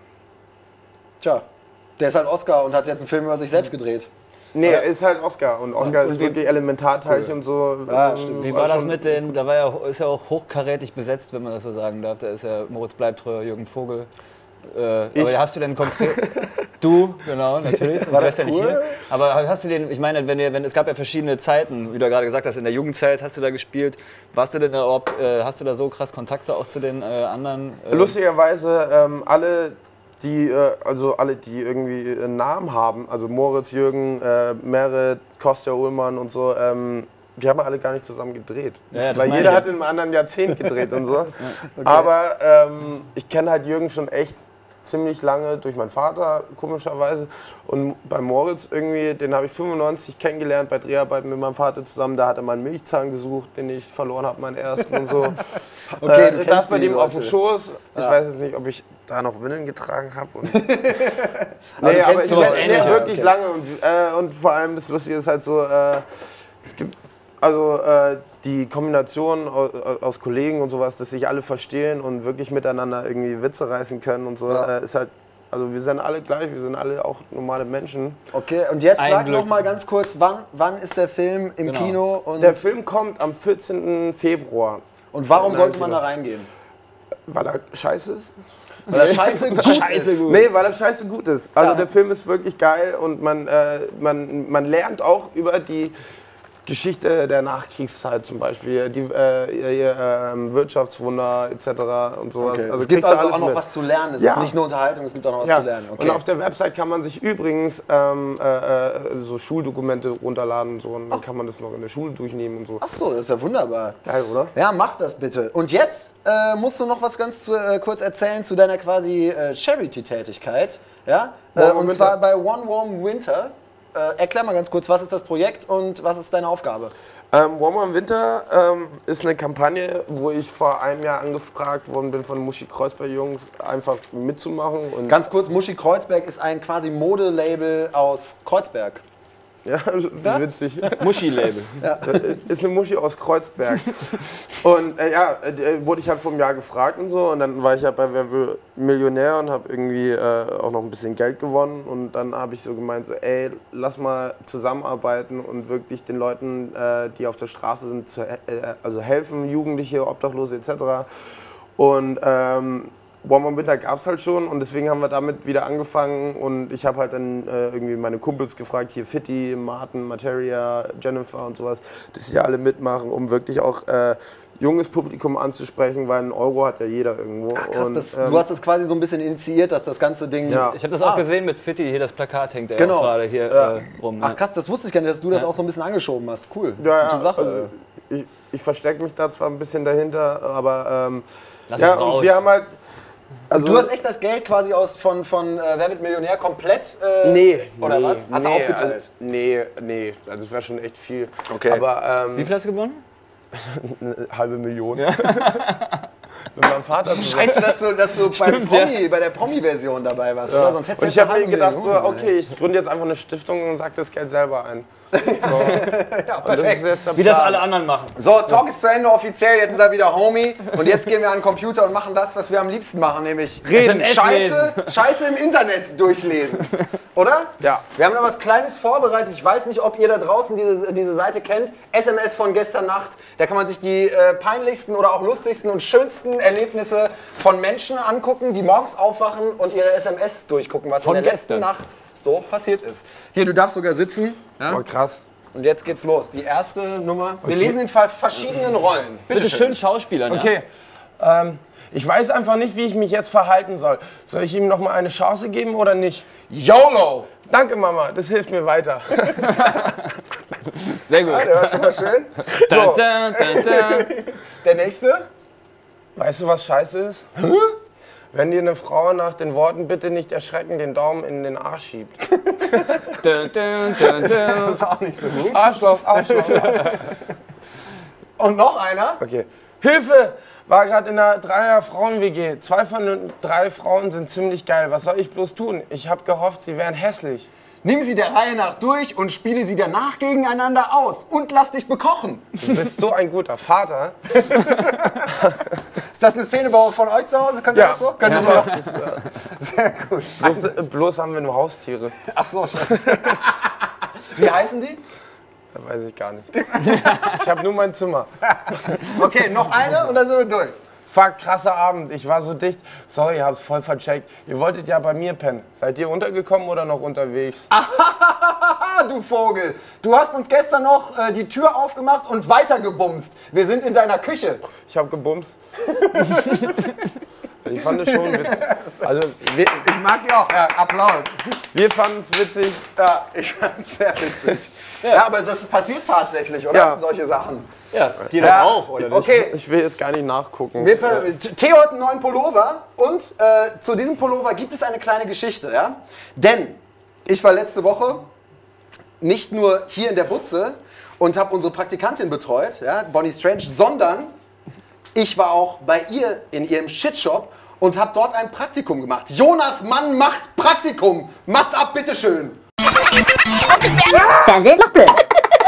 Tja, der ist halt Oscar und hat jetzt einen Film über sich selbst gedreht. Nee, er ist halt Oscar und Oscar Und- ist und wie- wirklich Elementarteilchen Cool. und so. Ja, ähm, stimmt. Wie war das schon- mit den, da war ja, ist ja auch hochkarätig besetzt, wenn man das so sagen darf. Da ist ja Moritz Bleibtreu, Jürgen Vogel. Äh, Ich? aber hast du denn konkret... Du, genau, natürlich, sonst War wärst das du ja nicht cool? hier. Aber hast du den, ich meine, wenn, ihr, wenn es gab ja verschiedene Zeiten, wie du gerade gesagt hast, in der Jugendzeit hast du da gespielt. Warst du denn da überhaupt, äh, hast du da so krass Kontakte auch zu den äh, anderen? Äh, Lustigerweise, ähm, alle, die, äh, also alle, die irgendwie einen Namen haben, also Moritz, Jürgen, äh, Merit, Kostja Ullmann und so, ähm, die haben alle gar nicht zusammen gedreht. Ja, ja, das Weil meine jeder ich, hat ja. in einem anderen Jahrzehnt gedreht und so. Aber ähm, ich kenne halt Jürgen schon echt ziemlich lange durch meinen Vater, komischerweise. Und bei Moritz irgendwie, den habe ich fünfundneunzig kennengelernt bei Dreharbeiten mit meinem Vater zusammen. Da hat er meinen Milchzahn gesucht, den ich verloren habe, meinen ersten und so. Okay, äh, du ich saß kennst bei die dem auf dem Leute. Schoß. Ich Ja. weiß jetzt nicht, ob ich da noch Windeln getragen habe. Und Aber nee, du aber kennst ich sowas kenne Ähnliches, wirklich okay. lange. Und, äh, und vor allem das Lustige ist halt so, äh, es gibt also äh, die Kombination aus, aus Kollegen und sowas, dass sich alle verstehen und wirklich miteinander irgendwie Witze reißen können und so, Ja. äh, ist halt, also wir sind alle gleich, wir sind alle auch normale Menschen. Okay, und jetzt Ein sag Glück. noch mal ganz kurz, wann, wann ist der Film im Genau. Kino? Und, Der Film kommt am vierzehnten Februar, und warum Nein, sollte man da das- reingehen? weil er scheiße ist. Weil er scheiße gut Scheiße ist. gut. Nee, weil er scheiße gut ist. Also Ja. der Film ist wirklich geil und man, äh, man, man lernt auch über die Geschichte der Nachkriegszeit zum Beispiel, die äh, ihr, ähm, Wirtschaftswunder et cetera und sowas. Okay. Also es gibt kriegst du also alles auch noch mit. was zu lernen. Es Ja. ist nicht nur Unterhaltung, es gibt auch noch was Ja. zu lernen. Okay. Und auf der Website kann man sich übrigens ähm, äh, äh, so Schuldokumente runterladen und so und dann kann man das noch in der Schule durchnehmen und so. Ach so, das ist ja wunderbar. Geil, oder? Ja, mach das bitte. Und jetzt äh, musst du noch was ganz zu, äh, kurz erzählen zu deiner quasi äh, Charity-Tätigkeit. Ja? Äh, Warm und Winter. zwar bei One Warm Winter. Äh, erklär mal ganz kurz, was ist das Projekt und was ist deine Aufgabe? Ähm, Warm im Winter ähm, ist eine Kampagne, wo ich vor einem Jahr angefragt worden bin von Muschi Kreuzberg Jungs, einfach mitzumachen. Und Ganz kurz, Muschi Kreuzberg ist ein quasi Modelabel aus Kreuzberg. ja, witzig. Muschi-Label. Ist eine Muschi aus Kreuzberg. Und äh, ja, äh, wurde ich halt vor einem Jahr gefragt und so. Und dann war ich halt bei Wer wird Millionär und habe irgendwie äh, auch noch ein bisschen Geld gewonnen. Und dann habe ich so gemeint, so, ey, lass mal zusammenarbeiten und wirklich den Leuten, äh, die auf der Straße sind, zu, äh, also helfen, Jugendliche, Obdachlose et cetera. Und ähm, Warm im Winter gab es halt schon und deswegen haben wir damit wieder angefangen und ich habe halt dann äh, irgendwie meine Kumpels gefragt, hier Fitti, Martin, Materia, Jennifer und sowas, dass sie alle mitmachen, um wirklich auch äh, junges Publikum anzusprechen, weil einen Euro hat ja jeder irgendwo. Ach, krass, und, das, ähm, du hast das quasi so ein bisschen initiiert, dass das ganze Ding... Ja. Ich habe das auch Ah. gesehen mit Fitti, hier das Plakat hängt ja Genau. auch gerade hier Ja. äh, rum. Ach Ne? krass, das wusste ich gar nicht, dass du das Ja. auch so ein bisschen angeschoben hast. Cool. ja, Gute ja, Sache. also ich, ich verstecke mich da zwar ein bisschen dahinter, aber ähm, Lass ja, es raus. und wir haben halt... Also, du hast echt das Geld quasi aus von, von äh, Wer wird Millionär komplett? Äh, Nee. Oder nee, was? Hast nee, du aufgeteilt? Also, nee, nee, also es wäre schon echt viel. Okay. Aber ähm, Wie viel hast du gewonnen? eine halbe Million. Ja. Mit meinem Vater zusammen. Scheiße, dass du, dass du Stimmt, beim Promi, bei der Promi-Version dabei warst. Oder? Sonst hättest du Und ich jetzt habe eine mir halbe gedacht, so, Million, okay, ich gründe jetzt einfach eine Stiftung und sag das Geld selber ein. Ja, perfekt. Wie das alle anderen machen. So, Talk ist zu Ende offiziell, jetzt ist er wieder Homie. Und jetzt gehen wir an den Computer und machen das, was wir am liebsten machen, nämlich Reden, Scheiße, Scheiße im Internet durchlesen. Oder? Ja. Wir haben noch was Kleines vorbereitet. Ich weiß nicht, ob ihr da draußen diese, diese Seite kennt. S M S von gestern Nacht. Da kann man sich die äh, peinlichsten oder auch lustigsten und schönsten Erlebnisse von Menschen angucken, die morgens aufwachen und ihre S M S durchgucken, was Von in der gestern. letzten Nacht so passiert ist. Hier, du darfst sogar sitzen. Ja? Oh, krass. Und jetzt geht's los. Die erste Nummer. Wir lesen in ver- verschiedenen Rollen. Bitte, Bitte schön Schauspielern. Okay. Ja? Ähm, ich weiß einfach nicht, wie ich mich jetzt verhalten soll. Soll ich ihm noch mal eine Chance geben oder nicht? YOLO! Danke, Mama. Das hilft mir weiter. Sehr gut. Ja, der war schon mal schön. So. Da, da, da, da. Der nächste. Weißt du, was scheiße ist? Hm? Wenn dir eine Frau nach den Worten bitte nicht erschrecken den Daumen in den Arsch schiebt. Da, da, da, da. Das ist auch nicht so gut. Arschloch, Arschloch. Und noch einer. Okay. Hilfe! War gerade in einer Dreier-Frauen-W G. Zwei von den drei Frauen sind ziemlich geil. Was soll ich bloß tun? Ich habe gehofft, sie wären hässlich. Nimm sie der Reihe nach durch und spiele sie danach gegeneinander aus. Und lass dich bekochen. Du bist so ein guter Vater. Ist das eine Szene von euch zu Hause? Könnt ihr Ja. das so? Könnt ihr Ja. so? Sehr gut. Bloß, bloß haben wir nur Haustiere. Ach so, scheiße. Wie heißen die? Das weiß ich gar nicht. Ich habe nur mein Zimmer. Okay, noch eine und dann sind wir durch. Fuck, krasser Abend. Ich war so dicht. Sorry, hab's voll vercheckt. Ihr wolltet ja bei mir pennen. Seid ihr untergekommen oder noch unterwegs? Ah, du Vogel. Du hast uns gestern noch äh, die Tür aufgemacht und weitergebumst. Wir sind in deiner Küche. Ich hab gebumst. Ich fand es schon witzig. Also, wir, Ich mag die auch. Ja, Applaus. wir fanden es witzig. Ja, ich fand es sehr witzig. Ja. aber das passiert tatsächlich, oder? Ja. Solche Sachen. Ja, dir Ja. doch auch, oder nicht? Okay. Ich will jetzt gar nicht nachgucken. Wir, Theo hat einen neuen Pullover und äh, zu diesem Pullover gibt es eine kleine Geschichte. Ja? Denn ich war letzte Woche nicht nur hier in der Butze und habe unsere Praktikantin betreut, ja, Bonnie Strange, sondern ich war auch bei ihr in ihrem Shitshop und habe dort ein Praktikum gemacht. Jonas Mann macht Praktikum. Mats ab, bitteschön. Fernsehen macht blöd.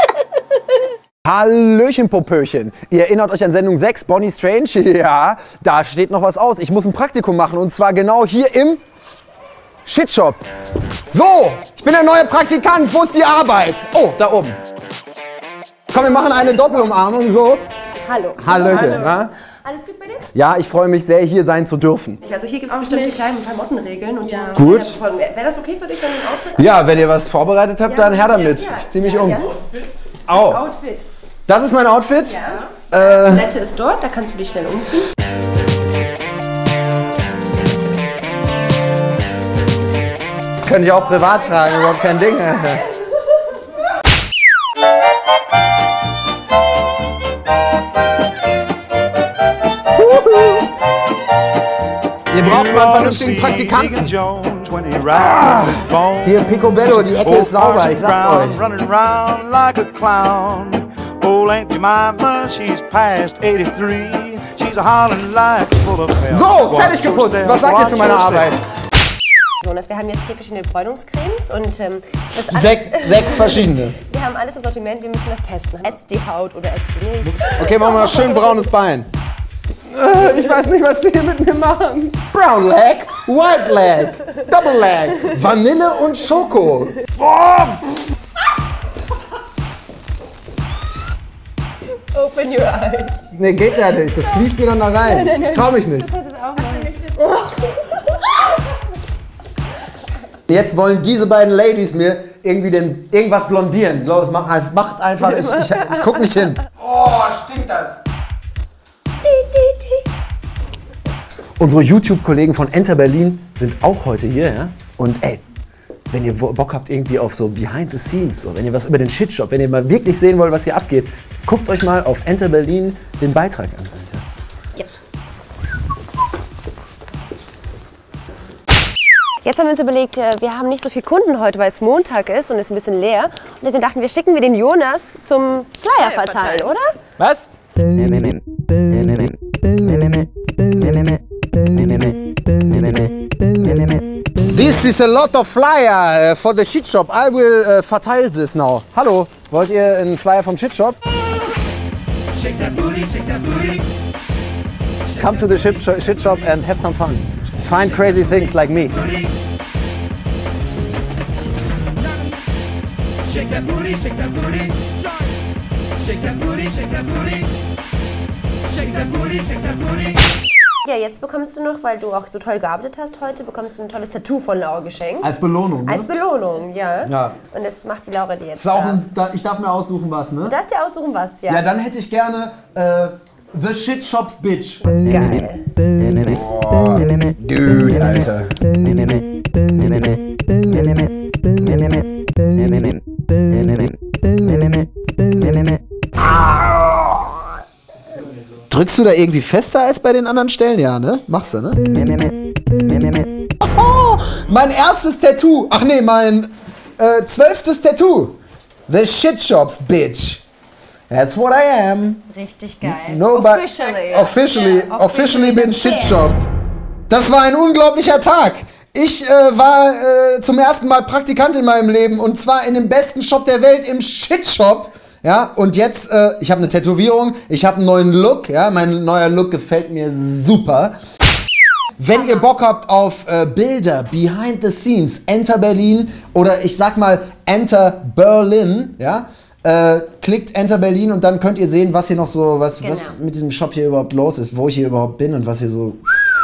Hallöchen, Popöchen. Ihr erinnert euch an Sendung sechs, Bonnie Strange? Ja, da steht noch was aus. Ich muss ein Praktikum machen und zwar genau hier im Shitshop. So, ich bin der neue Praktikant. Wo ist die Arbeit? Oh, da oben. Komm, wir machen eine Doppelumarmung, so. Hallo. Hallöchen. Hallo. Na? Alles gut bei dir? Ja, ich freue mich sehr, hier sein zu dürfen. Also hier gibt es bestimmte kleine Klamottenregeln und die musst Gut. du leider befolgen. Wäre das okay für dich, wenn du ein Outfit Ja, wenn ihr was vorbereitet habt, dann her damit. Ja, Ich zieh mich ja, um. Jan? Au. Outfit. Das ist mein Outfit? Ja. Äh, Toilette ist dort, da kannst du dich schnell umziehen. Könnte ich auch privat tragen, überhaupt kein Ding. Ihr braucht mal einen vernünftigen Praktikanten. Ah, hier Picobello, die Ecke ist sauber, ich sag's euch. So, fertig geputzt. Was sagt ihr zu meiner Arbeit? Jonas, wir haben jetzt hier verschiedene Bräunungscremes und ähm, das alles, Sech, sechs verschiedene. wir haben alles im Sortiment, wir müssen das testen. Ätzt die Haut oder ätzt die nicht? Okay, machen wir mal schön braunes Bein. Ich weiß nicht, was sie hier mit mir machen. Brown Leg, White Leg, Double Leg, Vanille und Schoko. Open your eyes. Nee, geht ja nicht. Das fließt mir dann da rein. Nein, nein, Trau mich nicht. Du kannst es auch machen. Jetzt wollen diese beiden Ladies mir irgendwie den, irgendwas blondieren. Los, macht, ein- macht einfach, ich, ich, ich guck nicht hin. Oh, stinkt das. Unsere YouTube-Kollegen von Enter Berlin sind auch heute hier, ja? Und ey, wenn ihr Bock habt irgendwie auf so Behind the Scenes, so, wenn ihr was über den Shitshop, wenn ihr mal wirklich sehen wollt, was hier abgeht, guckt euch mal auf Enter Berlin den Beitrag an. Ja. Jetzt haben wir uns überlegt, wir haben nicht so viele Kunden heute, weil es Montag ist und es ist ein bisschen leer. Und deswegen dachten wir, schicken wir den Jonas zum Flyer verteilen, oder? Was? This is a lot of flyer uh, for the shit shop. I will uh, verteilen this now. Hallo. Wollt ihr einen Flyer vom Shit Shop? Shake that booty, shake that booty. Come to the Shit Shop, shit shop and have some fun. Find crazy things like me. Shake that booty, shake that booty. Shake that booty, shake that booty. Shake that booty, shake that booty. Ja, jetzt bekommst du noch, weil du auch so toll gearbeitet hast heute, bekommst du ein tolles Tattoo von Laura geschenkt. Als Belohnung, ne? Als Belohnung, ja. Ja. Und das macht die Laura dir jetzt. Ist auch da. ein, da, ich darf mir aussuchen, was, ne? Du darfst dir aussuchen, was, ja. Ja, dann hätte ich gerne äh, The Shit Shop's Bitch. Geil. Oh, Dude, Alter. Drückst du da irgendwie fester als bei den anderen Stellen? Ja, ne? Machst du, ne? Oh, mein erstes Tattoo. Ach nee, mein äh, zwölftes Tattoo. The Shit Shop's Bitch. That's what I am. Richtig geil. No, officially. Officially, Yeah. officially bin Officially. shit-shopped. Das war ein unglaublicher Tag. Ich äh, war äh, zum ersten Mal Praktikant in meinem Leben und zwar in dem besten Shop der Welt, im Shit-Shop. Ja, und jetzt, äh, ich habe eine Tätowierung, ich habe einen neuen Look. Ja, mein neuer Look gefällt mir super. Wenn ihr Bock habt auf äh, Bilder, Behind the Scenes, Enter Berlin oder ich sag mal Enter Berlin, ja, Äh, klickt Enter Berlin und dann könnt ihr sehen, was hier noch so, was, Genau. was mit diesem Shop hier überhaupt los ist, wo ich hier überhaupt bin und was hier so.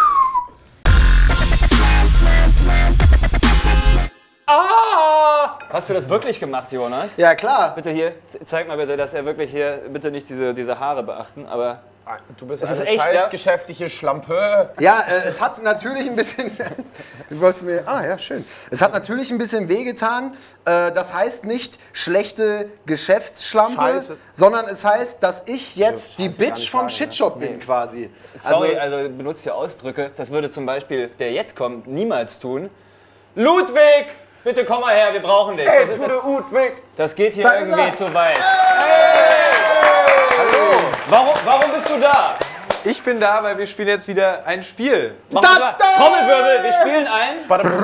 Ah! Hast du das wirklich gemacht, Jonas? Ja, klar. Bitte hier, zeig mal bitte, dass er wirklich hier, bitte nicht diese, diese Haare beachten, aber... Du bist Es eine ist echt, scheiß ja? geschäftliche Schlampe. Ja, äh, es hat natürlich ein bisschen. Du wolltest mir. Ah, ja, schön. Es hat natürlich ein bisschen wehgetan. Äh, das heißt nicht schlechte Geschäftsschlampe, Scheiße. sondern es heißt, dass ich jetzt die Scheiße, gar Bitch nicht vom sagen, Shitshop ja. bin, quasi. Sorry, also, also benutzt hier Ausdrücke. Das würde zum Beispiel der jetzt kommt niemals tun. Ludwig! Bitte komm mal her, wir brauchen dich. Ey, Das, ist, du das, Ludwig! das geht hier Da ist irgendwie er. zu weit. Hallo! Warum, warum bist du da? Ich bin da, weil wir spielen jetzt wieder ein Spiel. Mach mal klar. Trommelwirbel, wir spielen ein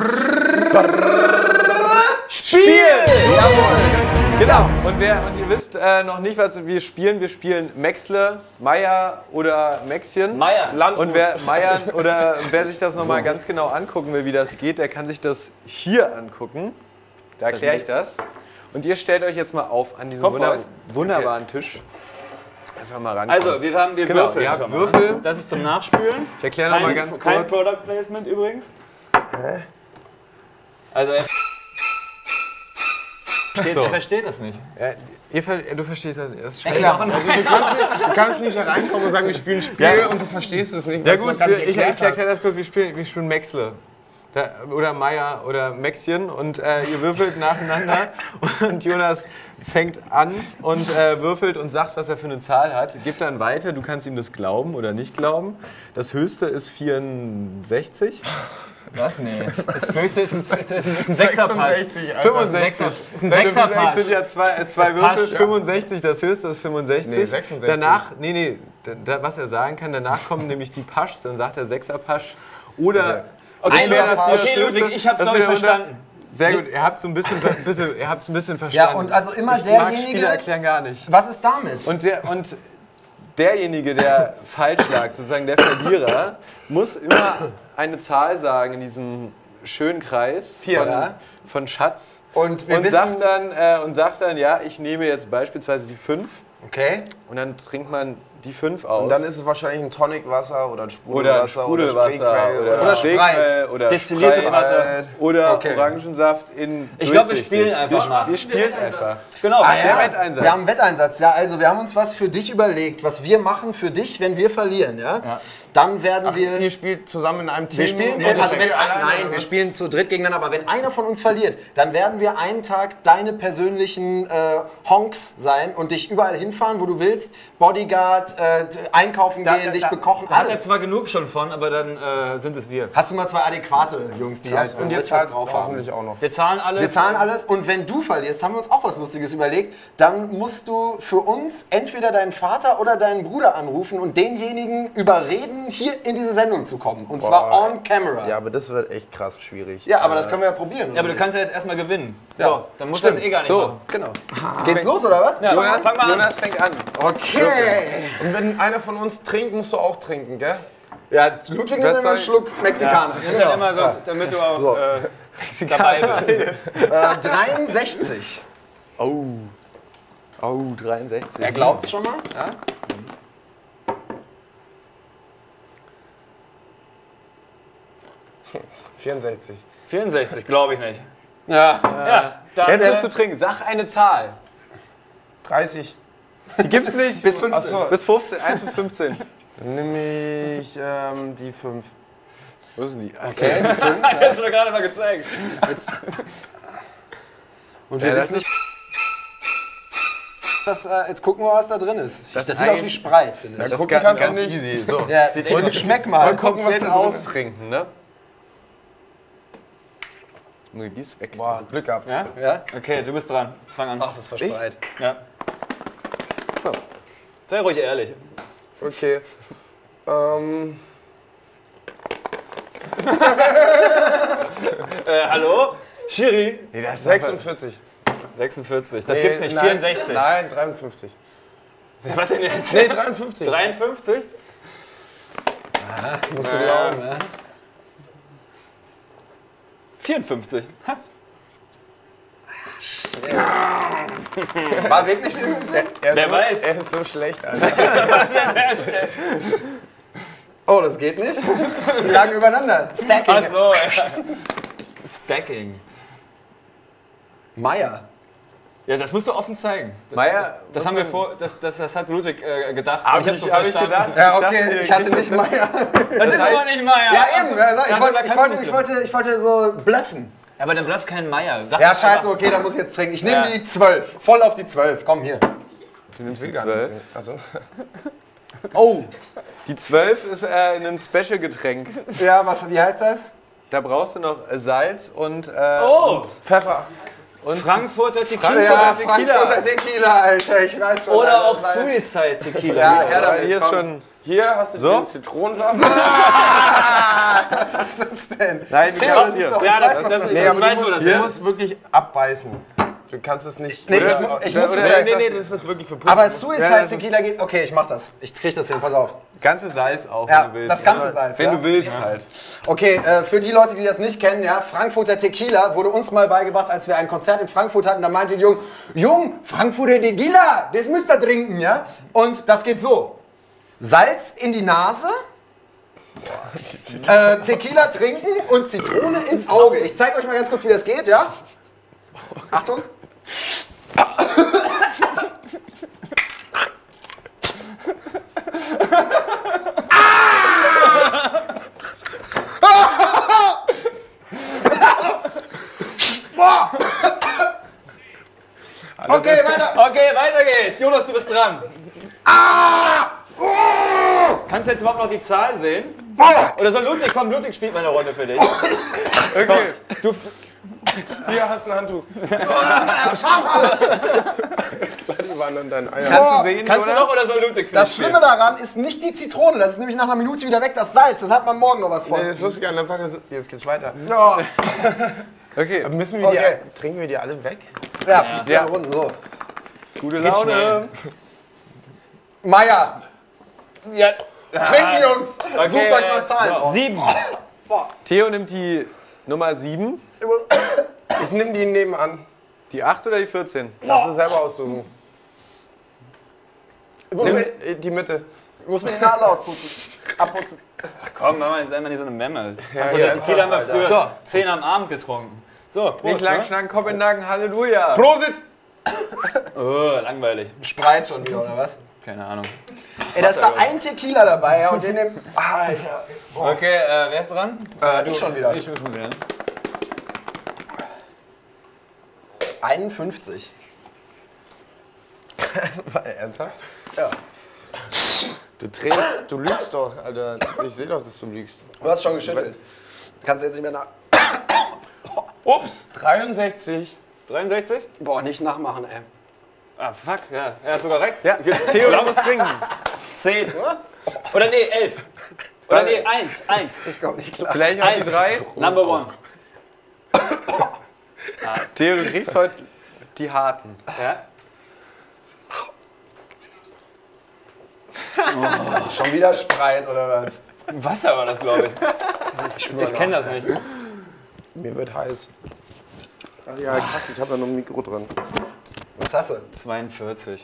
Spiel! Jawohl! Genau. Und, wer, und ihr wisst äh, noch nicht, was wir spielen. Wir spielen Maxle, Meier oder Maxchen. Meier. Und wer Meier oder wer sich das nochmal so. ganz genau angucken will, wie das geht, der kann sich das hier angucken. Da erkläre ich das. Und ihr stellt euch jetzt mal auf an diesem wunder wunderbaren okay. Tisch. Einfach mal ran. Also, wir haben wir genau, Würfel. Ihr habt Würfel. Das ist zum Nachspülen. Ich erkläre nochmal ganz kurz. Kein Product Placement übrigens. Hä? Also, er versteht, so. er versteht das nicht. Ja, ihr, du verstehst das nicht. Das ist Erklär. Also, du, kannst nicht, du kannst nicht hereinkommen und sagen, wir spielen ein Spiel ja. und du verstehst es nicht. Ja gut, wir, ich, ich erkläre das kurz, wir spielen, wir spielen Maxle. Da, oder Meier oder Maxchen und äh, ihr würfelt nacheinander und Jonas fängt an und äh, würfelt und sagt, was er für eine Zahl hat. Gibt dann weiter, du kannst ihm das glauben oder nicht glauben. Das höchste ist vierundsechzig. Was? Nee. Das höchste ist ein, ist ein, ist ein Sechserpass. fünfundsechzig. Ist ein Sechserpass. Es sind ja zwei, zwei Würfel, passt, fünfundsechzig, das höchste ist fünfundsechzig. Nee, sechsundsechzig. Danach, nee, nee, da, was er sagen kann, danach kommen nämlich die Paschs, dann sagt er Sechserpasch oder... Okay, okay, das okay Ludwig, ich hab's glaube ich verstanden. Sehr gut, ihr habt es ein bisschen, bitte, ihr habt's ein bisschen verstanden. Ja, und also immer ich derjenige... mag Spiele erklären gar nicht. Was ist damit? Und, der, und derjenige, der falsch lag, sozusagen der Verlierer, muss immer eine Zahl sagen in diesem schönen Kreis Vier, von, ja? von Schatz. Und, wir und, wissen, sagt dann, äh, und sagt dann, ja, ich nehme jetzt beispielsweise die fünf. Okay. Und dann trinkt man die fünf aus. Und dann ist es wahrscheinlich ein Tonicwasser oder ein Sprudelwasser oder, ein Sprudelwasser oder, oder, oder Sprite oder destilliertes Sprite Wasser oder okay. Orangensaft in Ich glaube, wir spielen einfach wir, mal. Wir spielen einfach. Genau, ah, wir, ja. Wetteinsatz. wir haben einen Wetteinsatz. Ja, also wir haben uns was für dich überlegt, was wir machen für dich, wenn wir verlieren. Ja? Ja. Dann werden Ach, wir... ihr spielt zusammen in einem Team? Wir spielen, Nee, also wenn, alleine, nein, oder? wir spielen zu dritt gegeneinander, aber wenn einer von uns verliert, dann werden wir einen Tag deine persönlichen äh, Honks sein und dich überall hinfahren, wo du willst. Bodyguard, T-Shirt, äh, einkaufen Da- gehen, da- dich da- bekochen, Da hat er alles. zwar genug schon von, aber dann äh, sind es wir. Hast du mal zwei adäquate Jungs, die halt so Und ihr richtig was zahlt drauf haben? hoffentlich auch noch. Wir zahlen alles. Wir zahlen alles und wenn du verlierst, haben wir uns auch was Lustiges überlegt, dann musst du für uns entweder deinen Vater oder deinen Bruder anrufen und denjenigen überreden, hier in diese Sendung zu kommen. Und zwar Boah. on camera. Ja, aber das wird echt krass schwierig. Ja, aber das können wir ja probieren. Ja, aber du oder kannst ja jetzt erstmal gewinnen. Ja. So, dann musst du das Stimmt. eh gar nicht So. machen. Genau. Geht's los oder was? Ja, Jonas, fang mal an. Jonas fängt an. Okay. Und wenn einer von uns trinkt, musst du auch trinken, gell? Ja, Ludwig nimmt Das immer einen soll- Schluck Mexikaner. Das ist ja immer so, damit du auch So. äh, dabei bist. Äh, dreiundsechzig. Oh. Oh, dreiundsechzig. Er glaubt's schon mal? Ja. vierundsechzig. vierundsechzig, glaube ich nicht. Ja. Ja, dann, Jetzt musst äh, du trinken. Sag eine Zahl. dreißig. Die gibt's nicht. Bis fünfzehn. Ach so. Bis fünfzehn. eins bis fünfzehn. Dann nehme ich ähm, die fünf. Wo ist denn die? Okay, die fünf. hast du mir gerade mal gezeigt. Jetzt. Und wir Ja, das wissen nicht. Das, äh, jetzt gucken wir, was da drin ist. Das, ist sieht aus wie eigentlich- Sprite, finde ich. Ja, Das gucken ist kannst du ganz nicht. easy. So. Ja, Sieht und echt- schmeck mal. Und komplett was da drin ist. austrinken, ne? Nee, die ist weg. Boah, Glück gehabt. Ja? Ja? Okay, du bist dran. Fang an. Ach, das war Sprite. Ja. Sei ruhig ehrlich. Okay. Ähm, Äh, hallo? Schiri? Nee, das ist sechsundvierzig. sechsundvierzig. Das Nee, gibt's nicht. nein, vierundsechzig. Nein, dreiundfünfzig. Was denn jetzt? Nee, dreiundfünfzig. dreiundfünfzig? Musst du glauben, ja? vierundfünfzig. Ha. War wirklich vierundfünfzig? Er ist Wer so, weiß. Er ist so schlecht, Alter. Oh, das geht nicht. Die lagen übereinander. Stacking. Ach so, ja. Stacking. Meier. Ja, das musst du offen zeigen. Meier, Das haben wir vor, das, das, das hat Ludwig äh, gedacht. Hab Und ich, hab's so hab ich verstanden. gedacht. Ja, Ich okay, dachte, ich hatte nicht Meier. Das, ist aber nicht Meier. Ja, Ach eben. so. Also, ich, Ja, wollte, da ich, kannst wollte, du ich, nicht. wollte, ich wollte so bluffen. Ja, aber dann bluff kein Meier. Sag Ja, einfach- scheiße, okay, dann muss ich jetzt trinken. Ich nehme Ja. die zwölf. Voll auf die zwölf. Komm hier. Du nimmst will die gar nicht zwölf. trinken. Also, Oh, die zwölf ist äh, ein Special-Getränk. Ja, was, wie heißt das? Da brauchst du noch äh, Salz und, äh, Oh, Pfeffer. und Frankfurter Tequila. Ja, Tequila. Frankfurter Tequila, Alter. Ich weiß schon. Oder auch Alter. Suicide Tequila. Ja, Ja, ja, da, hier ist komm. schon. Hier hast du So? den Zitronensaft. Was ist das denn? Nein, du Theo, kannst das hier. ist doch, ich Ja, weiß, das- was das das ist- ist. das weiß, wo das Du ist. musst wirklich abbeißen. Du kannst es nicht. Nee, ich, Oder- mu- ich oder- muss es oder- ja. Nee, nee, das ist wirklich für Puppen. Aber Ja, Suicide das ist- Tequila geht. Okay, ich mach das. Ich krieg das hin, pass auf. Ganze Salz auch, Ja, wenn du willst. das ganze Salz, Wenn ja. du willst halt. Okay, äh, für die Leute, die das nicht kennen, ja, Frankfurter Tequila wurde uns mal beigebracht, als wir ein Konzert in Frankfurt hatten. Da meinte die Jung, Jung, Frankfurter Tequila, das müsst ihr trinken, ja? Und das geht so: Salz in die Nase, äh, Tequila trinken und Zitrone ins Auge. Ich zeige euch mal ganz kurz, wie das geht, ja? Achtung. Boah. Okay, weiter. Okay, weiter geht's. Jonas, du bist dran. Kannst du jetzt überhaupt noch die Zahl sehen? Oder soll Ludwig? Komm, Ludwig spielt mal eine Runde für dich. Okay. Du, Hier hast du ein Handtuch. Die waren an deinen Eiern. Kannst du sehen, kannst du Jonas? noch oder soll Ludwig für Das dich Schlimme daran ist nicht die Zitrone, das ist nämlich nach einer Minute wieder weg, das Salz. Das hat man morgen noch was von. Nee, das ist lustig an der Sache. ist- Jetzt geht's weiter. Ja, Okay, Aber müssen wir Okay. die, trinken wir die alle weg? ja, fünfzehn Ja. Runden, so. gute Geht Laune. schnell. Meier, Ja. trinken, Jungs. Okay, Sucht euch mal äh, Zahlen aus. Sieben. Theo nimmt die Nummer sieben, Ich nehme die nebenan. die acht oder die vierzehn? Darfst du selber aussuchen. Ich muss, Nimm mir, äh, die Mitte. ich muss mir die Nase ausputzen. Abputzen. Komm, mach mal, sei mal nicht so eine Memme. Ja, Frankfurter hier, Tequila haben wir Alter. früher So. zehn am Abend getrunken. So, Prost, Nicht lang ne? schnacken, Kopenhagen, Halleluja. Prosit! Oh, langweilig. Spreit schon wieder, oder was? Keine Ahnung. Ey, da ist da ein Tequila dabei, ja, und den nehmen. Alter. Okay, äh, wer ist dran? Äh, ich schon wieder. Ich schon wieder. einundfünfzig. War er ernsthaft? Ja. Du drehst, du lügst doch, Alter. Ich sehe doch, dass du lügst. Du hast schon geschüttelt. Kannst du jetzt nicht mehr nach... Ups, dreiundsechzig. dreiundsechzig? Boah, nicht nachmachen, ey. Ah, fuck, ja. Er hat sogar recht. Ja, Theo muss trinken. zehn. Oder nee, elf. Oder nee, eins, eins. Ich komm nicht klar. Vielleicht noch die drei. Number one. Ah, Theo, du kriegst heute die harten. Ja? Oh, schon wieder Spreit oder was? Wasser war das, glaube ich. Das ist, ich kenne das nicht. Mir wird heiß. Ach ja, krass, ich habe da noch ein Mikro dran. Was hast du? zweiundvierzig.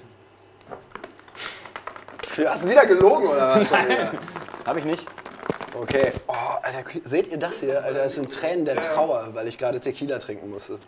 Hast du wieder gelogen oder was? Schon wieder? Hab ich nicht. Okay. Oh, Alter, seht ihr das hier? Alter, das sind Tränen der Trauer, weil ich gerade Tequila trinken musste.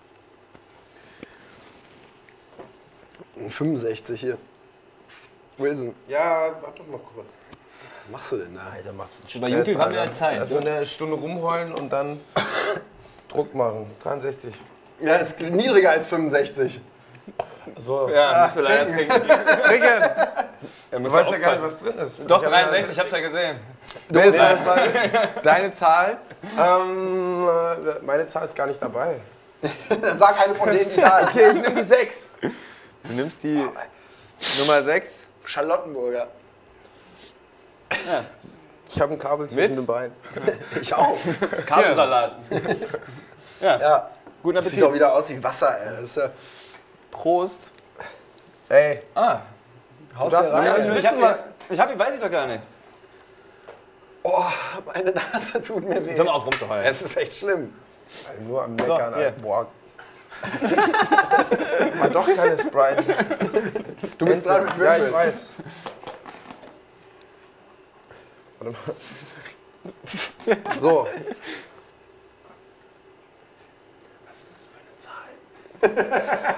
fünfundsechzig hier. Wilson. Ja, warte doch mal kurz. Was machst du denn da? Alter, machst du Bei YouTube haben wir ja Zeit. Erstmal eine Stunde rumheulen und dann Druck machen. dreiundsechzig. Ja, ist niedriger als fünfundsechzig. So. Ja, musst du leider trinken. Trinken! Du weißt ja gar nicht, was drin ist. Doch, dreiundsechzig, ich hab's ja gesehen. Du bist ja. Deine Zahl? Ähm, äh, meine Zahl ist gar nicht dabei. Dann sag eine von denen, die da ist. Okay, ich nehme die sechs. Du nimmst die Nummer sechs. Charlottenburger. Ja. Ich habe ein Kabel zwischen den Beinen. Ich auch. Kabelsalat. Ja. Ja. Guten Das Appetit. sieht doch wieder aus wie Wasser, ey. Das ist ja... Prost. Ey. Ah. Haust darfst du rein? Ich hab, was, ich hab, weiß ich doch gar nicht. Oh, meine Nase tut mir weh. Sag mal auf rumzuheulen. Es ist echt schlimm. Alter, nur am Meckern. So, hier. Boah. Mal doch keine Sprite. Du bist dran mit Ja, Würfeln. ich weiß. Warte mal. So. Was ist das für eine Zahl?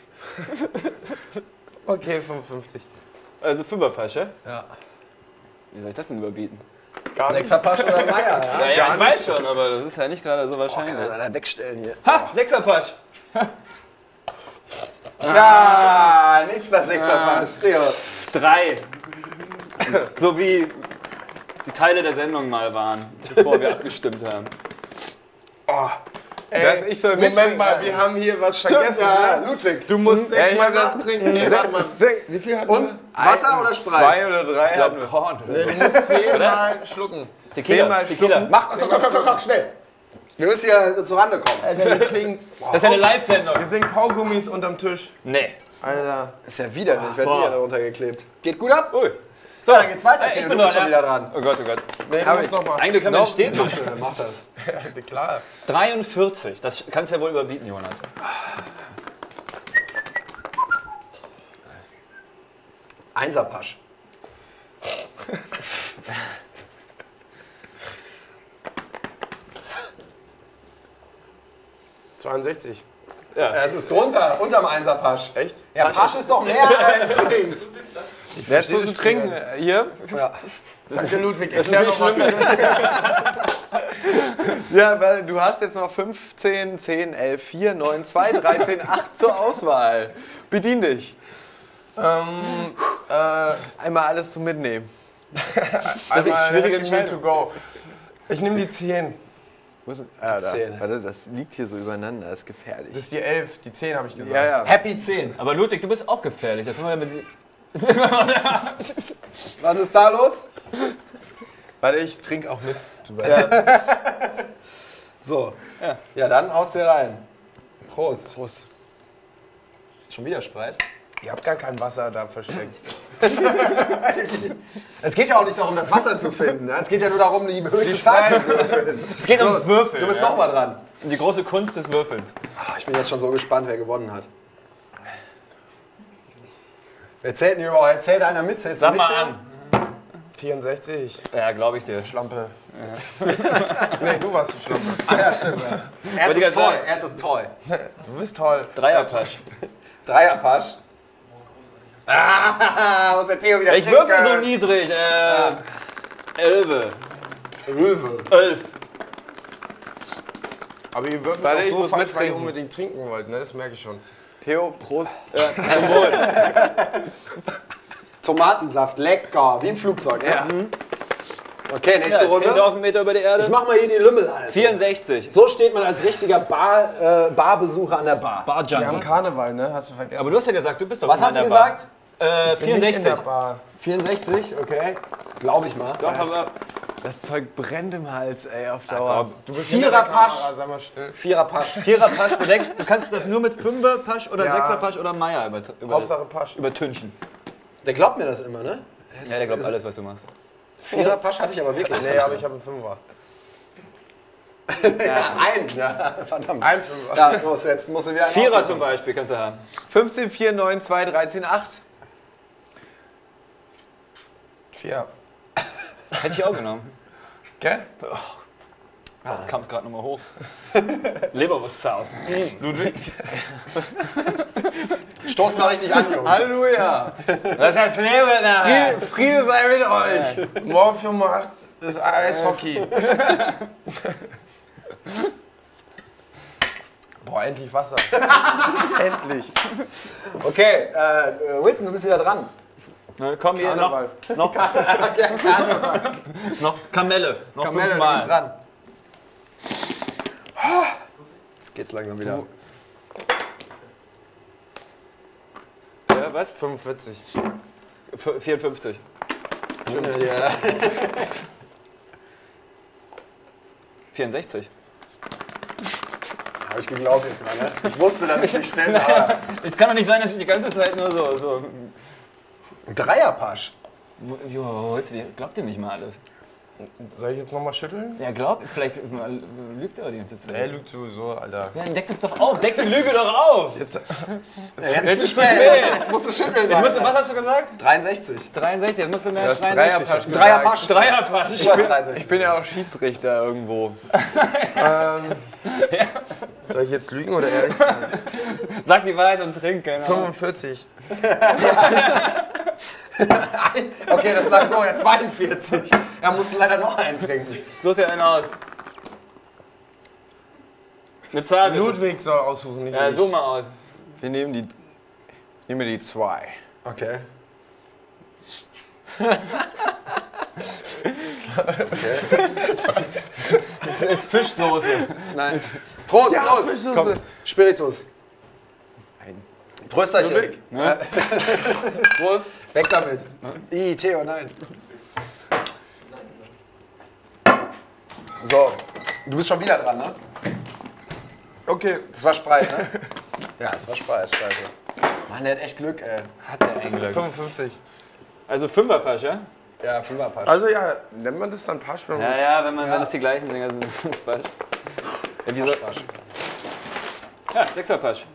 Okay, fünfundfünfzig. Also Fünferpasche. Ja. Wie soll ich das denn überbieten? Sechserpasch oder Meier, ja? Ja, ja, ich weiß schon, aber das ist ja nicht gerade so wahrscheinlich. Kann er da wegstellen hier. Ha, Sechserpasch. Ja, nächster Sechserpasch. Theo. Drei. So wie die Teile der Sendung mal waren, bevor wir abgestimmt haben. Oh. Ey, ich soll Moment mitschmecken. mal, wir haben hier was Stimmt, vergessen. ja, ne? Ludwig. Du musst Ja, sechsmal ich hab das trinken. Nee, warte mal. Wie viel hat Und? Wasser oder Spreit? Zwei oder drei. Ich glaube Korn. Nee, du musst zehnmal schlucken. Tequila. Zehnmal Tequila. Mach, komm, komm, komm, komm, schnell. Wir müssen hier zur Rande kommen. Alter, wir klingen. Das ist ja eine Live-Sendung. Wir sind Kaugummis unterm Tisch. Nee. Alter. Ist ja widerlich, wer hat Boah. die ja da runtergeklebt. Geht gut ab? Ui. So, dann geht's weiter, Hey, Theo. ich Du bin bist dran, schon ja. wieder dran. Oh Gott, oh Gott. Nee, du musst noch mal. Eigentlich können wir den Stehtisch. Mach das. Ja, klar. dreiundvierzig. Das kannst du ja wohl überbieten, Jonas. Einserpasch. zweiundsechzig. Ja. Es ist drunter, unterm Einserpasch. Echt? Ja, Pasch ist doch mehr als links. Jetzt musst du trinken. Hier. Ja. Danke, Ludwig. Das ist nicht schlimm. Ja, weil du hast jetzt noch fünfzehn, zehn, elf, vier, neun, zwei, dreizehn, acht zur Auswahl. Bedien dich. Ähm, äh, Einmal alles zum Mitnehmen. Das ist echt schwierige Happy Meal Entscheidung. to go. Ich nehme die zehn. Wo ist, ah, da. zehn. Warte, das liegt hier so übereinander, das ist gefährlich. Das ist die elf, die zehn habe ich gesagt. Ja, ja. Happy zehn. Aber Ludwig, du bist auch gefährlich. Das haben wir ja mit sie. Was ist da los? Warte, ich trinke auch mit. So. Ja. Ja, dann haust dir rein. Prost. Prost. Schon wieder Spreit? Ihr habt gar kein Wasser da versteckt. Es geht ja auch nicht darum, das Wasser zu finden. Ne? Es geht ja nur darum, die höchste Zahl zu würfeln. Es geht ums Würfeln. Du bist ja. noch mal dran. Die große Kunst des Würfelns. Ah, ich bin jetzt schon so gespannt, wer gewonnen hat. Wer zählt denn überhaupt? Zählt einer mit? Zählst du Sag mal mitzählen? an. vierundsechzig. Ja, glaube ich dir. Schlampe. Ja. Nee, du warst die Schlampe. Ah ja, stimmt. Ja. Wollte ich Erstes grad Toy. sagen. Erstes Toy. Du bist toll. Dreierpasch. Dreierpasch. Ah, muss der Theo wieder Ich trinken. würfel so niedrig. Äh, Elfe. Röwe. Elf. Aber ihr würfelt Warte, auch ich so muss falsch, weil ihr mittrinken. unbedingt trinken wollt, ne? Das merke ich schon. Theo, Prost. Ja, zum Wohl. Tomatensaft, lecker, wie im Flugzeug. Ja. Mhm. Okay, nächste Ja, Runde. zehntausend Meter über der Erde. Ich mach mal hier die Lümmel halt. vierundsechzig. So steht man als richtiger Bar, äh, Barbesucher an der Bar. Barjunkie. Wir haben Karneval, ne? Hast du vergessen. Aber du hast ja gesagt, du bist doch Was immer hast in du der Bar. gesagt? Äh, vierundsechzig. In der Bar. vierundsechzig, okay. Glaube ich mal. Doch, aber Das Zeug brennt im Hals, ey, auf Dauer. Du bist Vierer-Pasch. Sag mal still. Vierer-Pasch. Vierer-Pasch bedeckt. Du kannst das nur mit Fünfer-Pasch oder Ja. Sechser-Pasch oder Meier über, über, Hauptsache Pasch. übertünchen. Der glaubt mir das immer, ne? Ja, der glaubt alles, was du machst. Vierer-Pasch hatte ich aber wirklich. Nee, aber ich habe einen Fünfer. Ja, ein. Ja, verdammt. Ein Fünfer. Ja, los, jetzt musst du wieder einen Vierer aussuchen. zum Beispiel kannst du haben. fünfzehn, vier, neun, zwei, dreizehn, acht. Vier. Hätte ich auch genommen. Gell? Oh, jetzt kam es gerade nochmal hoch. Leberwurstsaus. Ludwig. Stoß mal richtig an, Jungs. Halleluja. Was heißt Leber? Friede, Friede sei mit euch. Morgen für um acht ist Eishockey. Boah, endlich Wasser. Endlich. Okay, äh, Wilson, du bist wieder dran. Ne, komm hier noch, Karneval. noch, noch Kamelle. Noch Kamelle, du fünfmal. bist dran. Jetzt geht's langsam wieder. Ja, was? fünfundvierzig. F- vierundfünfzig. Ja. vierundsechzig. Hab ich geglaubt jetzt mal, ne? Ich wusste, dass es nicht stimmt, aber... Es kann doch nicht sein, dass ich die ganze Zeit nur so... so Dreierpasch. wo, wo, wo holst du die? Glaubt ihr mich mal alles? Soll ich jetzt nochmal schütteln? Ja, glaubt, vielleicht mal, lügt er die ganze Zeit. Er lügt sowieso, Alter. Ja, dann deck das doch auf, deck die Lüge doch auf! Jetzt, Ja, jetzt, Jetzt ist ist es zu spät. spät. Jetzt musst du schütteln. Ich musste, Alter. was hast du gesagt? dreiundsechzig. dreiundsechzig, jetzt musst du mehr Du hast dreiundsechzig. Dreierpasch gesagt. Dreierpasch. Dreierpasch. Du hast dreiundsechzig. Ich bin ja auch Schiedsrichter irgendwo. ähm, soll ich jetzt lügen oder ehrlich sein? Sag die Wahrheit und trink, keine Ahnung. fünfundvierzig. Okay, das lag so, ja, zweiundvierzig. Er musste leider noch einen trinken. Such dir einen aus. Eine Zahl. bitte. Ludwig soll aussuchen, nicht Ja, ich. so mal aus. Wir nehmen die, nehmen wir die zwei. Okay. Das ist Fischsoße. Nein. Prost, Ja, los. Fischsoße. Komm, Spiritus. Prösterchen. Ja. Prost. Weg damit. I, Theo, nein. So, du bist schon wieder dran, ne? Okay. Das war Spreit, ne? Ja, das war Spreit, scheiße. Mann, der hat echt Glück, ey. Hat der ein Glück. fünfundfünfzig. Also Fünferpasch, ja? Ja, Fünferpasch. Also ja, nennt man das dann Pasch? Wenn man Ja, ja, wenn, man, wenn das die gleichen Dinger sind. Das ist Pasch. Ja, wieso? Ja, Sechserpasch.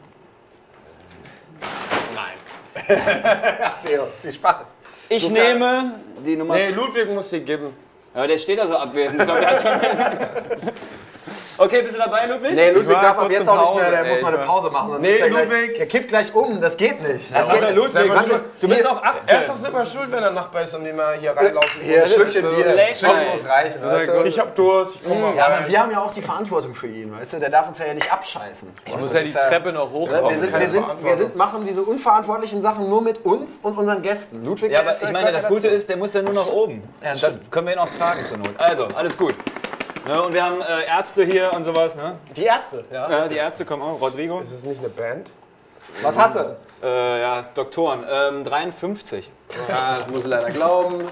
Ja, Theo, viel Spaß. Ich So, nehme die Nummer... Nee, Ludwig muss sie geben. Ja, der steht da so abwesend. Ich glaube, der hat schon... Okay, bist du dabei, Ludwig? Nee, Ludwig war darf ab kurz jetzt in auch nicht Pause, mehr, der ey, muss mal eine ich war- Pause machen. sonst Nee, ist der gleich- Ludwig. Der kippt gleich um, das geht nicht. Das Ja, geht warte, nicht. Ludwig, Weißt du, du bist hier- auch achtzehn. Er ist doch selber schuld, wenn er Nachbar ist und immer hier reinlaufen Hier, muss. Schlückchen so Bier. late Schlückchen night. muss reichen, weißt du? Ich hab Durst, ich komm mal Ja, rein. aber wir haben ja auch die Verantwortung für ihn, weißt du? Der darf uns ja nicht abscheißen. Ich muss ja die Treppe noch Wir hochkommen. sind, wir, sind, wir sind, machen diese unverantwortlichen Sachen nur mit uns und unseren Gästen. Ludwig, Ja, der aber ist, ich äh, meine, gehört das ja Gute dazu. ist, der muss ja nur nach oben. Ja, das stimmt. können wir ihn auch tragen zur Not. Also, alles gut. Ne, und wir haben äh, Ärzte hier und sowas. Ne? Die Ärzte, ja. Ja, die Ärzte kommen auch. Rodrigo. Ist es nicht eine Band? Was hast du? Äh, ja, Doktoren. Ähm, dreiundfünfzig. Ja, das muss ich leider glauben.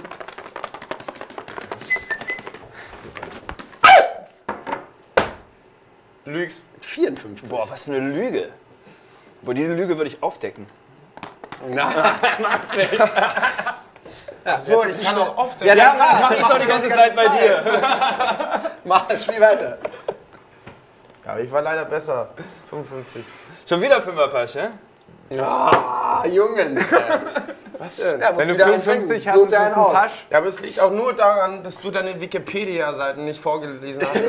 Lügst. vierundfünfzig. Boah, was für eine Lüge. Boah, diese Lüge würde ich aufdecken. Na, Mach's nicht. ja, So, ich kann auch oft. Ja, Ja, ja, das mache ich doch die ganze Zeit bei dir. Mach, spiel weiter. Ja, ich war leider besser. fünfundfünfzig. Schon wieder Fünferpasch, ja? Ja, Jungens. Was denn? Ja, muss Wenn du wieder einen fünfundfünfzig trinken. hast, Such ist dir es einen ein aus. Pasch. Ja, aber es liegt auch nur daran, dass du deine Wikipedia-Seiten nicht vorgelesen hast.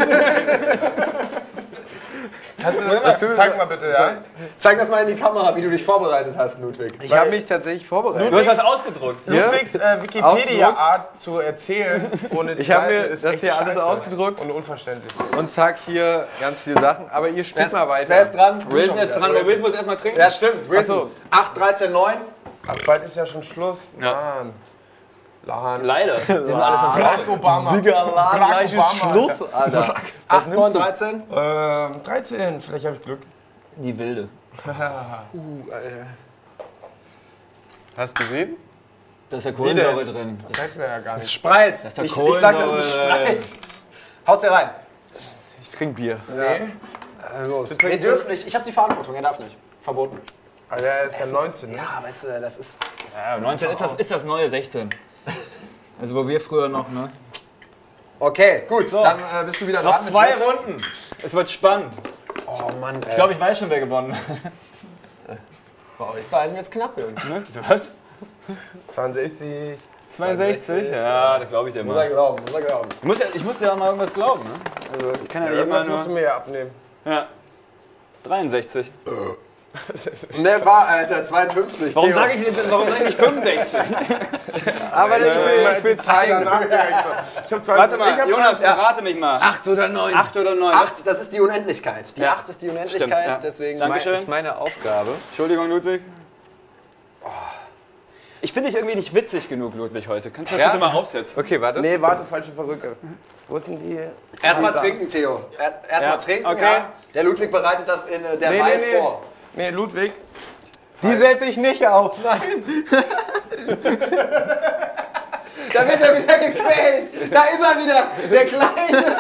Hast du, Hast du- zeig mal bitte, ja? Zeig das mal in die Kamera, wie du dich vorbereitet hast, Ludwig. Ich habe mich tatsächlich vorbereitet. Du hast was ausgedruckt. Ludwigs äh, Wikipedia-Art zu erzählen, ohne die Ich habe Seiten mir ist das echt hier alles scheiße ausgedruckt und unverständlich. und zack hier ganz viele Sachen. Aber ihr Wer spielt ist, mal weiter. wer ist dran? Du Wilson schon ist wieder. dran, aber Wilson muss erstmal trinken. Ja, stimmt. Wilson. so. acht, dreizehn, neun. Ach, bald ist ja schon Schluss. Ja. Mann. Lahan. Leider. Die sind alle schon Barack Obama. Digga, Lahan, Barack gleich ist Obama, Schluss, Alter. Alter. acht, neun, dreizehn? Ähm, dreizehn, vielleicht habe ich Glück. Die Wilde. uh, Alter. Hast du gesehen? Da ist ja Kohlensäure drin. Das weiß man ja gar Das ist nicht. Spreit. Das ist doch ich, ich sag, das ist Kohlensäure. Spreit. Haust dir rein. Ich trinke Bier. Ja. Äh, los. Wir dürfen nicht. Ich habe die Verantwortung. Er darf nicht. Verboten. Also er ist ja neunzehn, ne? Ja, weißt du, das ist... Ja, neunzehn ist das, ist das neue sechzehn. Also wo wir früher noch, ne? Okay, gut. So. Dann äh, bist du wieder Noch dran. zwei Runden. Es wird spannend. Oh Mann, ey. Ich glaube, ich weiß schon, wer gewonnen hat. Bei euch beiden jetzt knapp irgendwie. Ne? Was? zweiundsechzig. zweiundsechzig? Ja, das glaube ich dir Muss mal. er glauben, muss er glauben. Ich muss, ja, ich muss dir auch mal irgendwas glauben, ne? Also, ich kann ja, Ja, nicht immer irgendwas nur... musst du mir ja abnehmen. Ja. dreiundsechzig. Ne, war, Alter, zweiundfünfzig. Warum Theo. sage ich, nicht- warum sag ich nicht fünfundsechzig? Aber das will ich will zeigen. Danach direkt so. Ich hab zwei Warte mal, ich hab Jonas, ja. berate mich mal. Acht oder neun. Acht oder neun? Acht, das ist die Unendlichkeit. Die Ja. acht ist die Unendlichkeit, Stimmt, ja. deswegen... Dankeschön. Das ist meine Aufgabe. Entschuldigung, Ludwig. Ich finde dich irgendwie nicht witzig genug, Ludwig, heute. Kannst du das Ja? bitte mal aufsetzen? Okay, warte. Nee, warte, falsche Perücke. Wo ist denn die? Erstmal Da. trinken, Theo. Er- Erstmal Ja, trinken, okay. ja. Der Ludwig bereitet das in äh, der Nee, Wein nee, nee. vor. Nee, Ludwig. Die setze ich nicht auf. Nein. Da wird er wieder gequält. Da ist er wieder, der Kleine.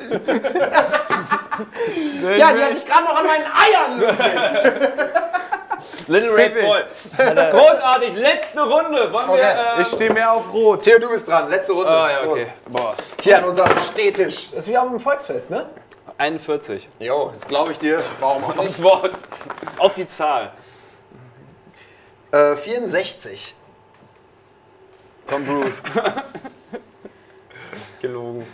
Ja, die hatte ich gerade noch an meinen Eiern, Ludwig. Little Red Boy. Großartig, letzte Runde. Wollen wir... Okay. Äh, Ich stehe mehr auf Rot. Theo, du bist dran. Letzte Runde. Ah, ja, okay. Los. Boah. Hier an unserem Stehtisch. Das ist wie auf dem Volksfest, ne? einundvierzig. Jo, das glaube ich dir. Warum auch nicht? Aufs Wort. Auf die Zahl. Äh, vierundsechzig. Tom Bruce. Gelogen.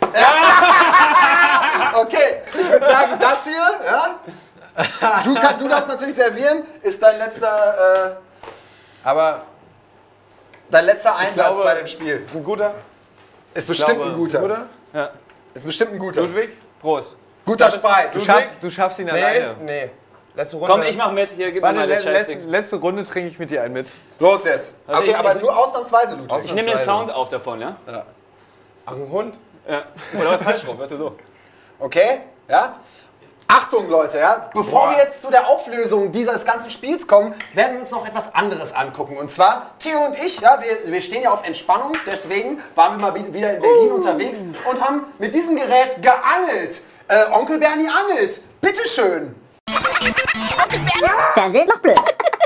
Okay, ich würde sagen, das hier, ja? Du, kann, du darfst natürlich servieren, ist dein letzter, äh, Aber dein letzter Einsatz glaube, bei dem Spiel. Ist ein guter? Ist bestimmt glaube, ein guter. Guter? Ja. Ist bestimmt ein guter. Ludwig? Prost. Guter Spreit. du schaffst, du schaffst ihn Nee, alleine. nee. Letzte Runde. Komm, ich mach mit. Hier, gib mir Warte, mal le das letzte, Scheißding. letzte Runde trinke ich mit dir einen mit. Los jetzt. Also Okay, ich- aber ich- nur ausnahmsweise, Ludwig. Ich nehme den Sound auf davon, ja? Ach, ein Hund? Ja. Oder falsch rum, warte so. Okay, ja? Achtung, Leute, ja? Bevor Boah. wir jetzt zu der Auflösung dieses ganzen Spiels kommen, werden wir uns noch etwas anderes angucken. Und zwar, Theo und ich, ja, wir, wir stehen ja auf Entspannung, deswegen waren wir mal bi- wieder in Berlin unterwegs und haben mit diesem Gerät geangelt. Äh, Onkel Bernie angelt. Bitteschön. Fernsehen macht blöd.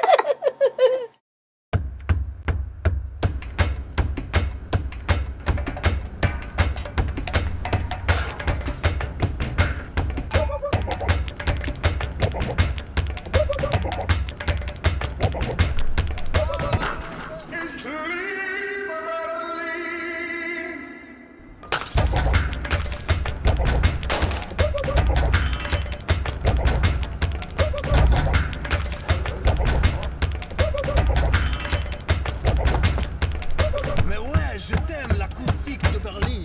Mais ouais, je t'aime l'acoustique de Berlin.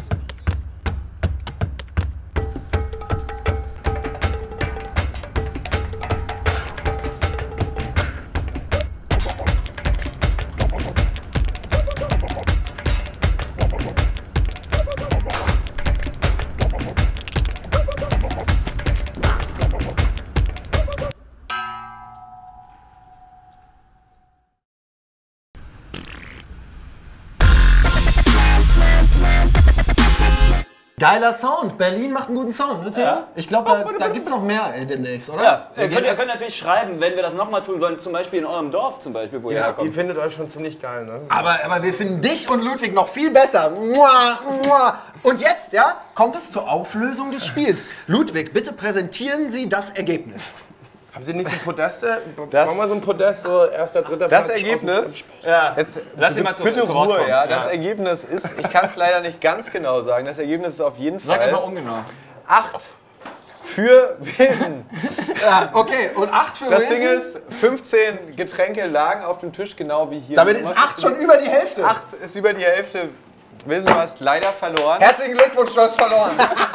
Geiler Sound. Berlin macht einen guten Sound, ne, Theo? Ja. Ich glaube, da, da gibt es noch mehr äh, demnächst, oder? Ja, Wir ihr könnt, gehen- ihr könnt natürlich schreiben, wenn wir das nochmal tun sollen, zum Beispiel in eurem Dorf, zum Beispiel, wo ihr Ja, ihr herkommt. findet euch schon ziemlich geil, ne? Aber, aber wir finden dich und Ludwig noch viel besser. Mua, mua. Und jetzt, ja, kommt es zur Auflösung des Spiels. Ludwig, bitte präsentieren Sie das Ergebnis. Haben Sie nicht so Podeste? Das- Machen wir so ein Podest, so erster, dritter Das Platz. Ergebnis, Ja, jetzt lass ihn mal zu, bitte zu Wort Ruhe, kommen. ja. Das Ergebnis ist, ich kann es leider nicht ganz genau sagen, das Ergebnis ist auf jeden Sag einfach Fall ungenau. acht für Wesen. Ja, okay, und acht für Das Wilson? Ding ist, fünfzehn Getränke lagen auf dem Tisch, genau wie hier. Damit ist acht schon über die Hälfte. acht ist über die Hälfte. Wilson, du hast leider verloren. Herzlichen Glückwunsch, du hast verloren.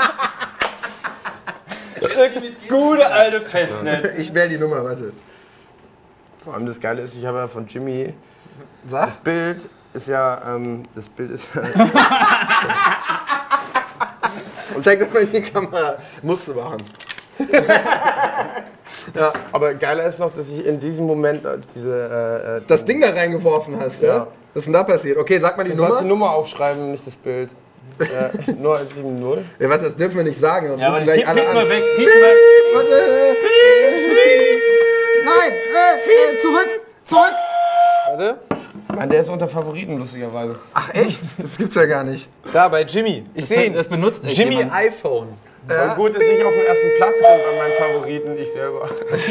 Gute alte Festnetz. Ich wähle die Nummer, warte. Vor allem das Geile ist, ich habe ja von Jimmy Sag. Das Bild ist ja, ähm, das Bild ist ja... Und zeig das mal in die Kamera. Musst du machen. Ja. Aber geiler ist noch, dass ich in diesem Moment diese... Äh, das Ding da reingeworfen hast, ja? ja? Was ist denn da passiert? Okay, sag mal die du Nummer. Du sollst die Nummer aufschreiben, nicht das Bild. äh, null eins sieben null. Ja, warte, das dürfen wir nicht sagen, sonst ja, rufen gleich alle an. Mal weg, piep mal. Warte. Nein, äh, äh, zurück, zurück. Warte. Mann, der ist unter Favoriten, lustigerweise. Ach echt? Das gibt's ja gar nicht. Da, bei Jimmy. Ich sehe ihn. Das benutzt echt Jimmy jemand. iPhone. Voll ja. gut, dass ich auf dem ersten Platz bin bei meinen Favoriten, ich selber.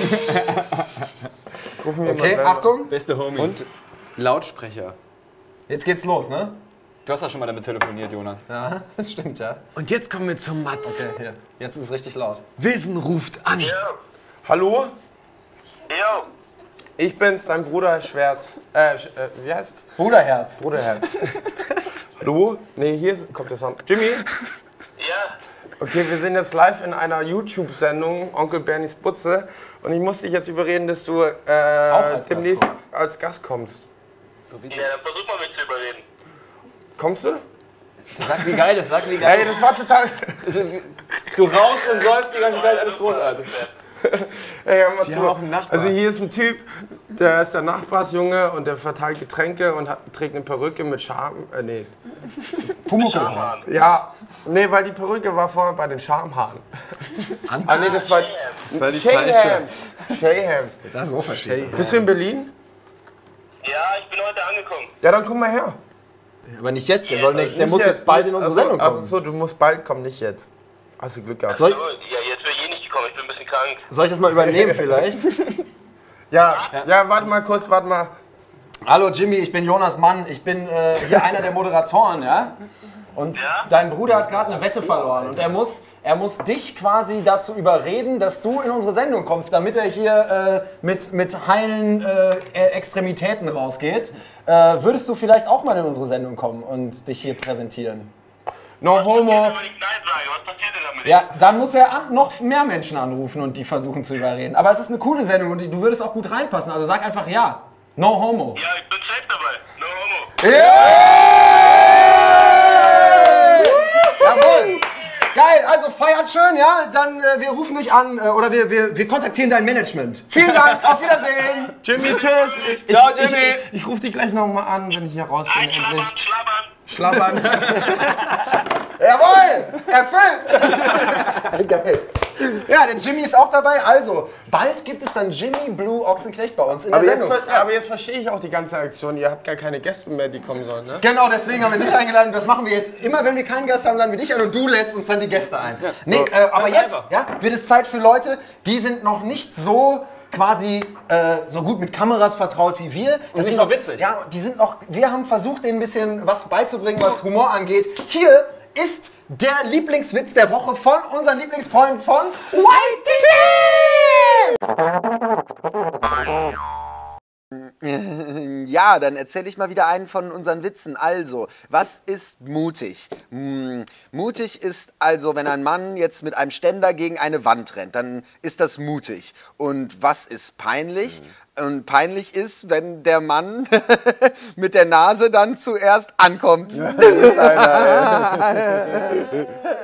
Ruf mir okay, mal Achtung. Beste Homie. Und Lautsprecher. Jetzt geht's los, ne? Du hast doch schon mal damit telefoniert, Jonas. Ja, das stimmt, ja. Und jetzt kommen wir zum Mats. Okay, hier. Jetzt ist es richtig laut. Wissen ruft an. Ja. Hallo? Ja. Ich bin's, dein Bruder Schwerz. Äh, äh wie heißt es? Bruderherz. Bruderherz. Hallo? Nee, hier ist, kommt der Sound. Jimmy? Ja. Okay, wir sind jetzt live in einer YouTube-Sendung, Onkel Bernys Butze. Und ich muss dich jetzt überreden, dass du äh, als demnächst Gast als Gast kommst. So wie ja, dann versuch mal mich zu überreden. Kommst du? Sag wie geil das, sag wie geil. Ey, das war total... Du rauchst und sollst die ganze Zeit, alles großartig. Ey, hör mal Die zu. haben auch einen Nachbar. Also hier ist ein Typ, der ist der Nachbarsjunge und der verteilt Getränke und hat, trägt eine Perücke mit Charme... Äh, nee. Pumuckl. Ja, nee, weil die Perücke war vorher bei den Schamhaaren. Ah, nee, das war... Das war die Shayham. Shayham. Das so versteht. Bist du in Berlin? Ja, ich bin heute angekommen. Ja, dann komm mal her. Aber nicht jetzt, der, soll nicht, der Nicht muss jetzt bald in unsere also, Sendung kommen. Achso, du musst bald kommen, nicht jetzt. Hast du Glück gehabt. Soll ich, Ja, jetzt wäre ich eh nicht gekommen, ich bin ein bisschen krank. soll ich das mal übernehmen vielleicht? Ja, ja, warte mal kurz, warte mal. Hallo Jimmy, ich bin Jonas Mann. Ich bin äh, hier einer der Moderatoren, ja? Und Ja? dein Bruder hat gerade eine Wette verloren und er muss, er muss dich quasi dazu überreden, dass du in unsere Sendung kommst, damit er hier äh, mit, mit heilen äh, Extremitäten rausgeht. Äh, würdest du vielleicht auch mal in unsere Sendung kommen und dich hier präsentieren? No homo. Wenn ich Nein sage, was passiert denn damit? Ja, dann muss er an, noch mehr Menschen anrufen und die versuchen zu überreden. Aber es ist eine coole Sendung und du würdest auch gut reinpassen. Also sag einfach ja. No homo. Ja, ich bin safe dabei. No homo. Jawohl! Geil, also feiert schön, ja? Dann äh, wir rufen dich an äh, oder wir, wir, wir kontaktieren dein Management. Vielen Dank, auf Wiedersehen! Jimmy, tschüss. Ich, Ciao, ich, Jimmy. Ich, ich rufe dich gleich nochmal an, wenn ich hier raus bin. Schlabbern, schlabbern. Schlabbern. Jawohl! Erfüllt! Geil. Ja, der Jimmy ist auch dabei. Also, bald gibt es dann Jimmy Blue Ochsenknecht bei uns in der Aber jetzt, Sendung. ver- aber jetzt verstehe ich auch die ganze Aktion. Ihr habt gar keine Gäste mehr, die kommen sollen, ne? Genau, deswegen haben wir dich eingeladen. Das machen wir jetzt immer, wenn wir keinen Gast haben, laden wir dich ein und du lädst uns dann die Gäste ein. Nee, äh, aber jetzt ja, wird es Zeit für Leute, die sind noch nicht so quasi äh, so gut mit Kameras vertraut wie wir. Das nicht sind so noch, witzig. Ja, die sind noch. Wir haben versucht, denen ein bisschen was beizubringen, was Humor angeht. Hier ist der Lieblingswitz der Woche von unserem Lieblingsfreund von Ja, dann erzähle ich mal wieder einen von unseren Witzen. Also, was ist mutig? Hm, mutig ist also, wenn ein Mann jetzt mit einem Ständer gegen eine Wand rennt, dann ist das mutig. Und was ist peinlich? Mhm. Und peinlich ist, wenn der Mann mit der Nase dann zuerst ankommt. Ja, das ist einer, ey.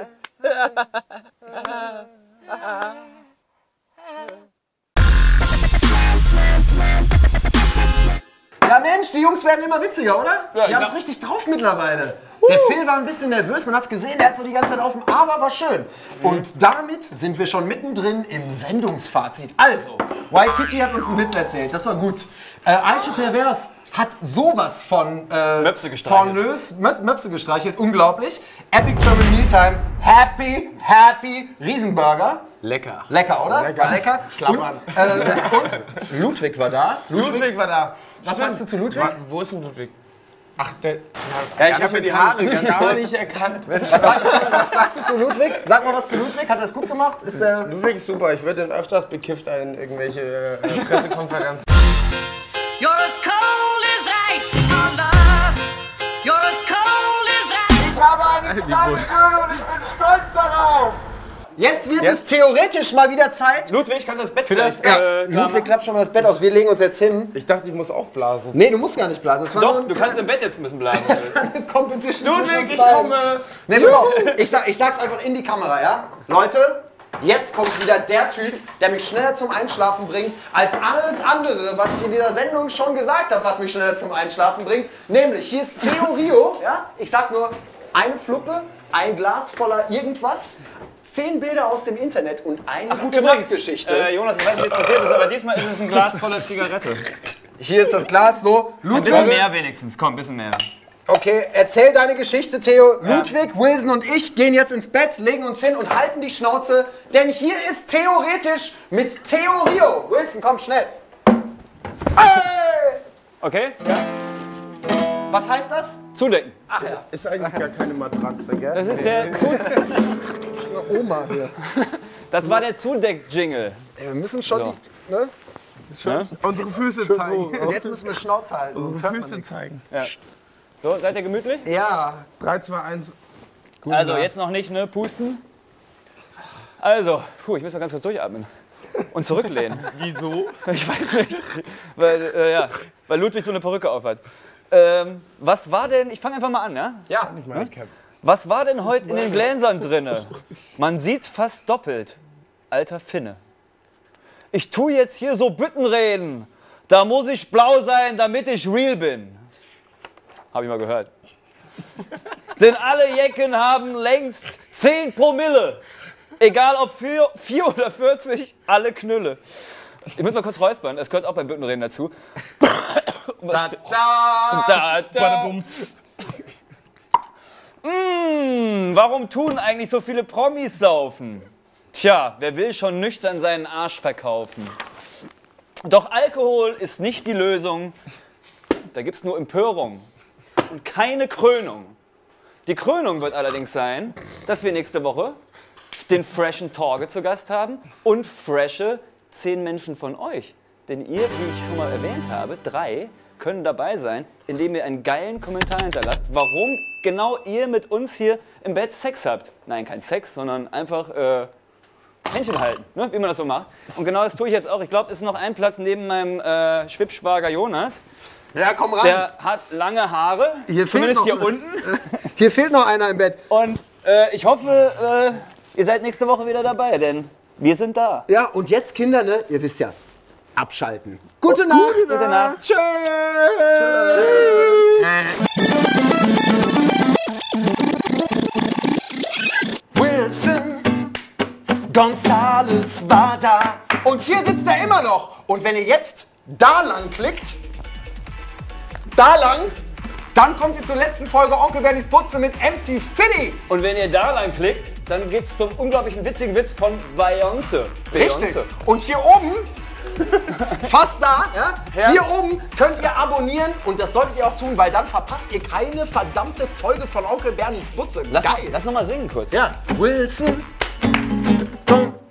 Ja Mensch, die Jungs werden immer witziger, oder? Ja, die haben es ja. richtig drauf mittlerweile. Der Phil war ein bisschen nervös, man hat es gesehen, der hat so die ganze Zeit auf dem, aber war schön. Und damit sind wir schon mittendrin im Sendungsfazit. Also, Waititi hat uns einen Witz erzählt, das war gut. Äh, Aisha Pervers hat sowas von äh, Möpse gestreichelt. pornös, Mö- Möpse gestreichelt, unglaublich. Epic German Mealtime, happy, happy, Riesenburger. Lecker. Lecker, oder? Lecker. War lecker. Schlabbern. Und, äh, und Ludwig war da. Ludwig war da. Was sagst du zu Ludwig? Wa- Wo ist denn Ludwig? Ach, der... Ja, ich habe mir die Haare ganz gar kurz. nicht erkannt. Was sagst, du, was sagst du zu Ludwig? Sag mal was zu Ludwig. Hat er es gut gemacht? Ist er Ludwig ist super. Ich würde den öfters bekifft in irgendwelche äh, Pressekonferenzen. You're as cold as ice, my love. You're as cold as ice. Ich habe einen kleinen Gürtel und ich bin stolz darauf. jetzt wird jetzt. es theoretisch mal wieder Zeit. Ludwig, kannst du das Bett für das? vielleicht, Ja. äh, Ludwig, klapp schon mal das Bett aus. Wir legen uns jetzt hin. Ich dachte, ich muss auch blasen. Nee, du musst gar nicht blasen. Das war Doch, nur du kannst im Bett jetzt ein bisschen blasen. Das war eine Competition Ludwig, zwischen uns ich beiden. komme. Nee, pass auf. Ich, sag, ich sag's einfach in die Kamera, ja? Leute, jetzt kommt wieder der Typ, der mich schneller zum Einschlafen bringt, als alles andere, was ich in dieser Sendung schon gesagt habe, was mich schneller zum Einschlafen bringt. Nämlich, hier ist Theo Rio, ja? Ich sag nur, eine Fluppe, ein Glas voller irgendwas, zehn Bilder aus dem Internet und eine Ach, gute Nachtgeschichte. Äh, Jonas, ich weiß nicht, wie es passiert ist, aber diesmal ist es ein Glas voller Zigarette. Hier ist das Glas so. Ludwig. Ein bisschen mehr wenigstens, komm, ein bisschen mehr. Okay, erzähl deine Geschichte, Theo. Ja. Ludwig, Wilson und ich gehen jetzt ins Bett, legen uns hin und halten die Schnauze, denn hier ist theoretisch mit Theo Rio. Wilson, komm schnell. Hey! Okay, ja. Was heißt das? Zudecken. Ach ja. Ist eigentlich gar keine Matratze, gell? Das ist der Zudeck. Das ist eine Oma hier. Das war der Zudeck-Jingle. Wir müssen schon So. die, ne? Ja? Unsere Füße zeigen. Jetzt müssen wir Schnauze halten. sonst Unsere hört man Füße nichts. zeigen. Ja. So, seid ihr gemütlich? Ja. drei, zwei, eins. Also, Tag. jetzt noch nicht, ne? Pusten. Also, puh, ich muss mal ganz kurz durchatmen. Und zurücklehnen. Wieso? Ich weiß nicht. Weil, äh, ja, weil Ludwig so eine Perücke aufhat. Ähm, was war denn, ich fange einfach mal an, ja? Ja. Ich meine, Cap. Was war denn heute in den Gläsern drinne? Man sieht fast doppelt. Alter Finne. Ich tu jetzt hier so Bütten reden. Da muss ich blau sein, damit ich real bin. Hab ich mal gehört. Denn alle Jecken haben längst zehn Promille. Egal ob vier oder vierzig, alle Knülle. Ich muss mal kurz räuspern, das gehört auch beim Büttenreden dazu. Da, da. Da, da. Mmh, warum tun eigentlich so viele Promis saufen? Tja, wer will schon nüchtern seinen Arsch verkaufen? Doch Alkohol ist nicht die Lösung. Da gibt's nur Empörung und keine Krönung. Die Krönung wird allerdings sein, dass wir nächste Woche den freshen Torge zu Gast haben und freshe zehn Menschen von euch. Denn ihr, wie ich schon mal erwähnt habe, drei können dabei sein, indem ihr einen geilen Kommentar hinterlasst, warum genau ihr mit uns hier im Bett Sex habt. Nein, kein Sex, sondern einfach äh, Händchen halten, ne? Wie man das so macht. Und genau das tue ich jetzt auch. Ich glaube, es ist noch ein Platz neben meinem äh, Schwippschwager Jonas. Ja, komm ran. Der hat lange Haare, Hier zumindest fehlt hier noch- unten. Hier fehlt noch einer im Bett. Und äh, ich hoffe, äh, ihr seid nächste Woche wieder dabei, denn wir sind da. Ja, und jetzt, Kinder, ne? Ihr wisst ja, abschalten. Gute Nacht. Gute Nacht. Tschüss. Wilson Gonzales war da. Und hier sitzt er immer noch. Und wenn ihr jetzt da lang klickt, da lang, dann kommt ihr zur letzten Folge Onkel Bernys Butze mit M C Fiddy. Und wenn ihr da lang klickt, dann geht's zum unglaublichen witzigen Witz von Beyoncé. Richtig. Beyoncé. Und hier oben, fast da, ja, Ja. hier oben könnt ihr abonnieren und das solltet ihr auch tun, weil dann verpasst ihr keine verdammte Folge von Onkel Bernys Butze. Lass, Geil. lass noch mal singen kurz. Ja, Wilson. Don't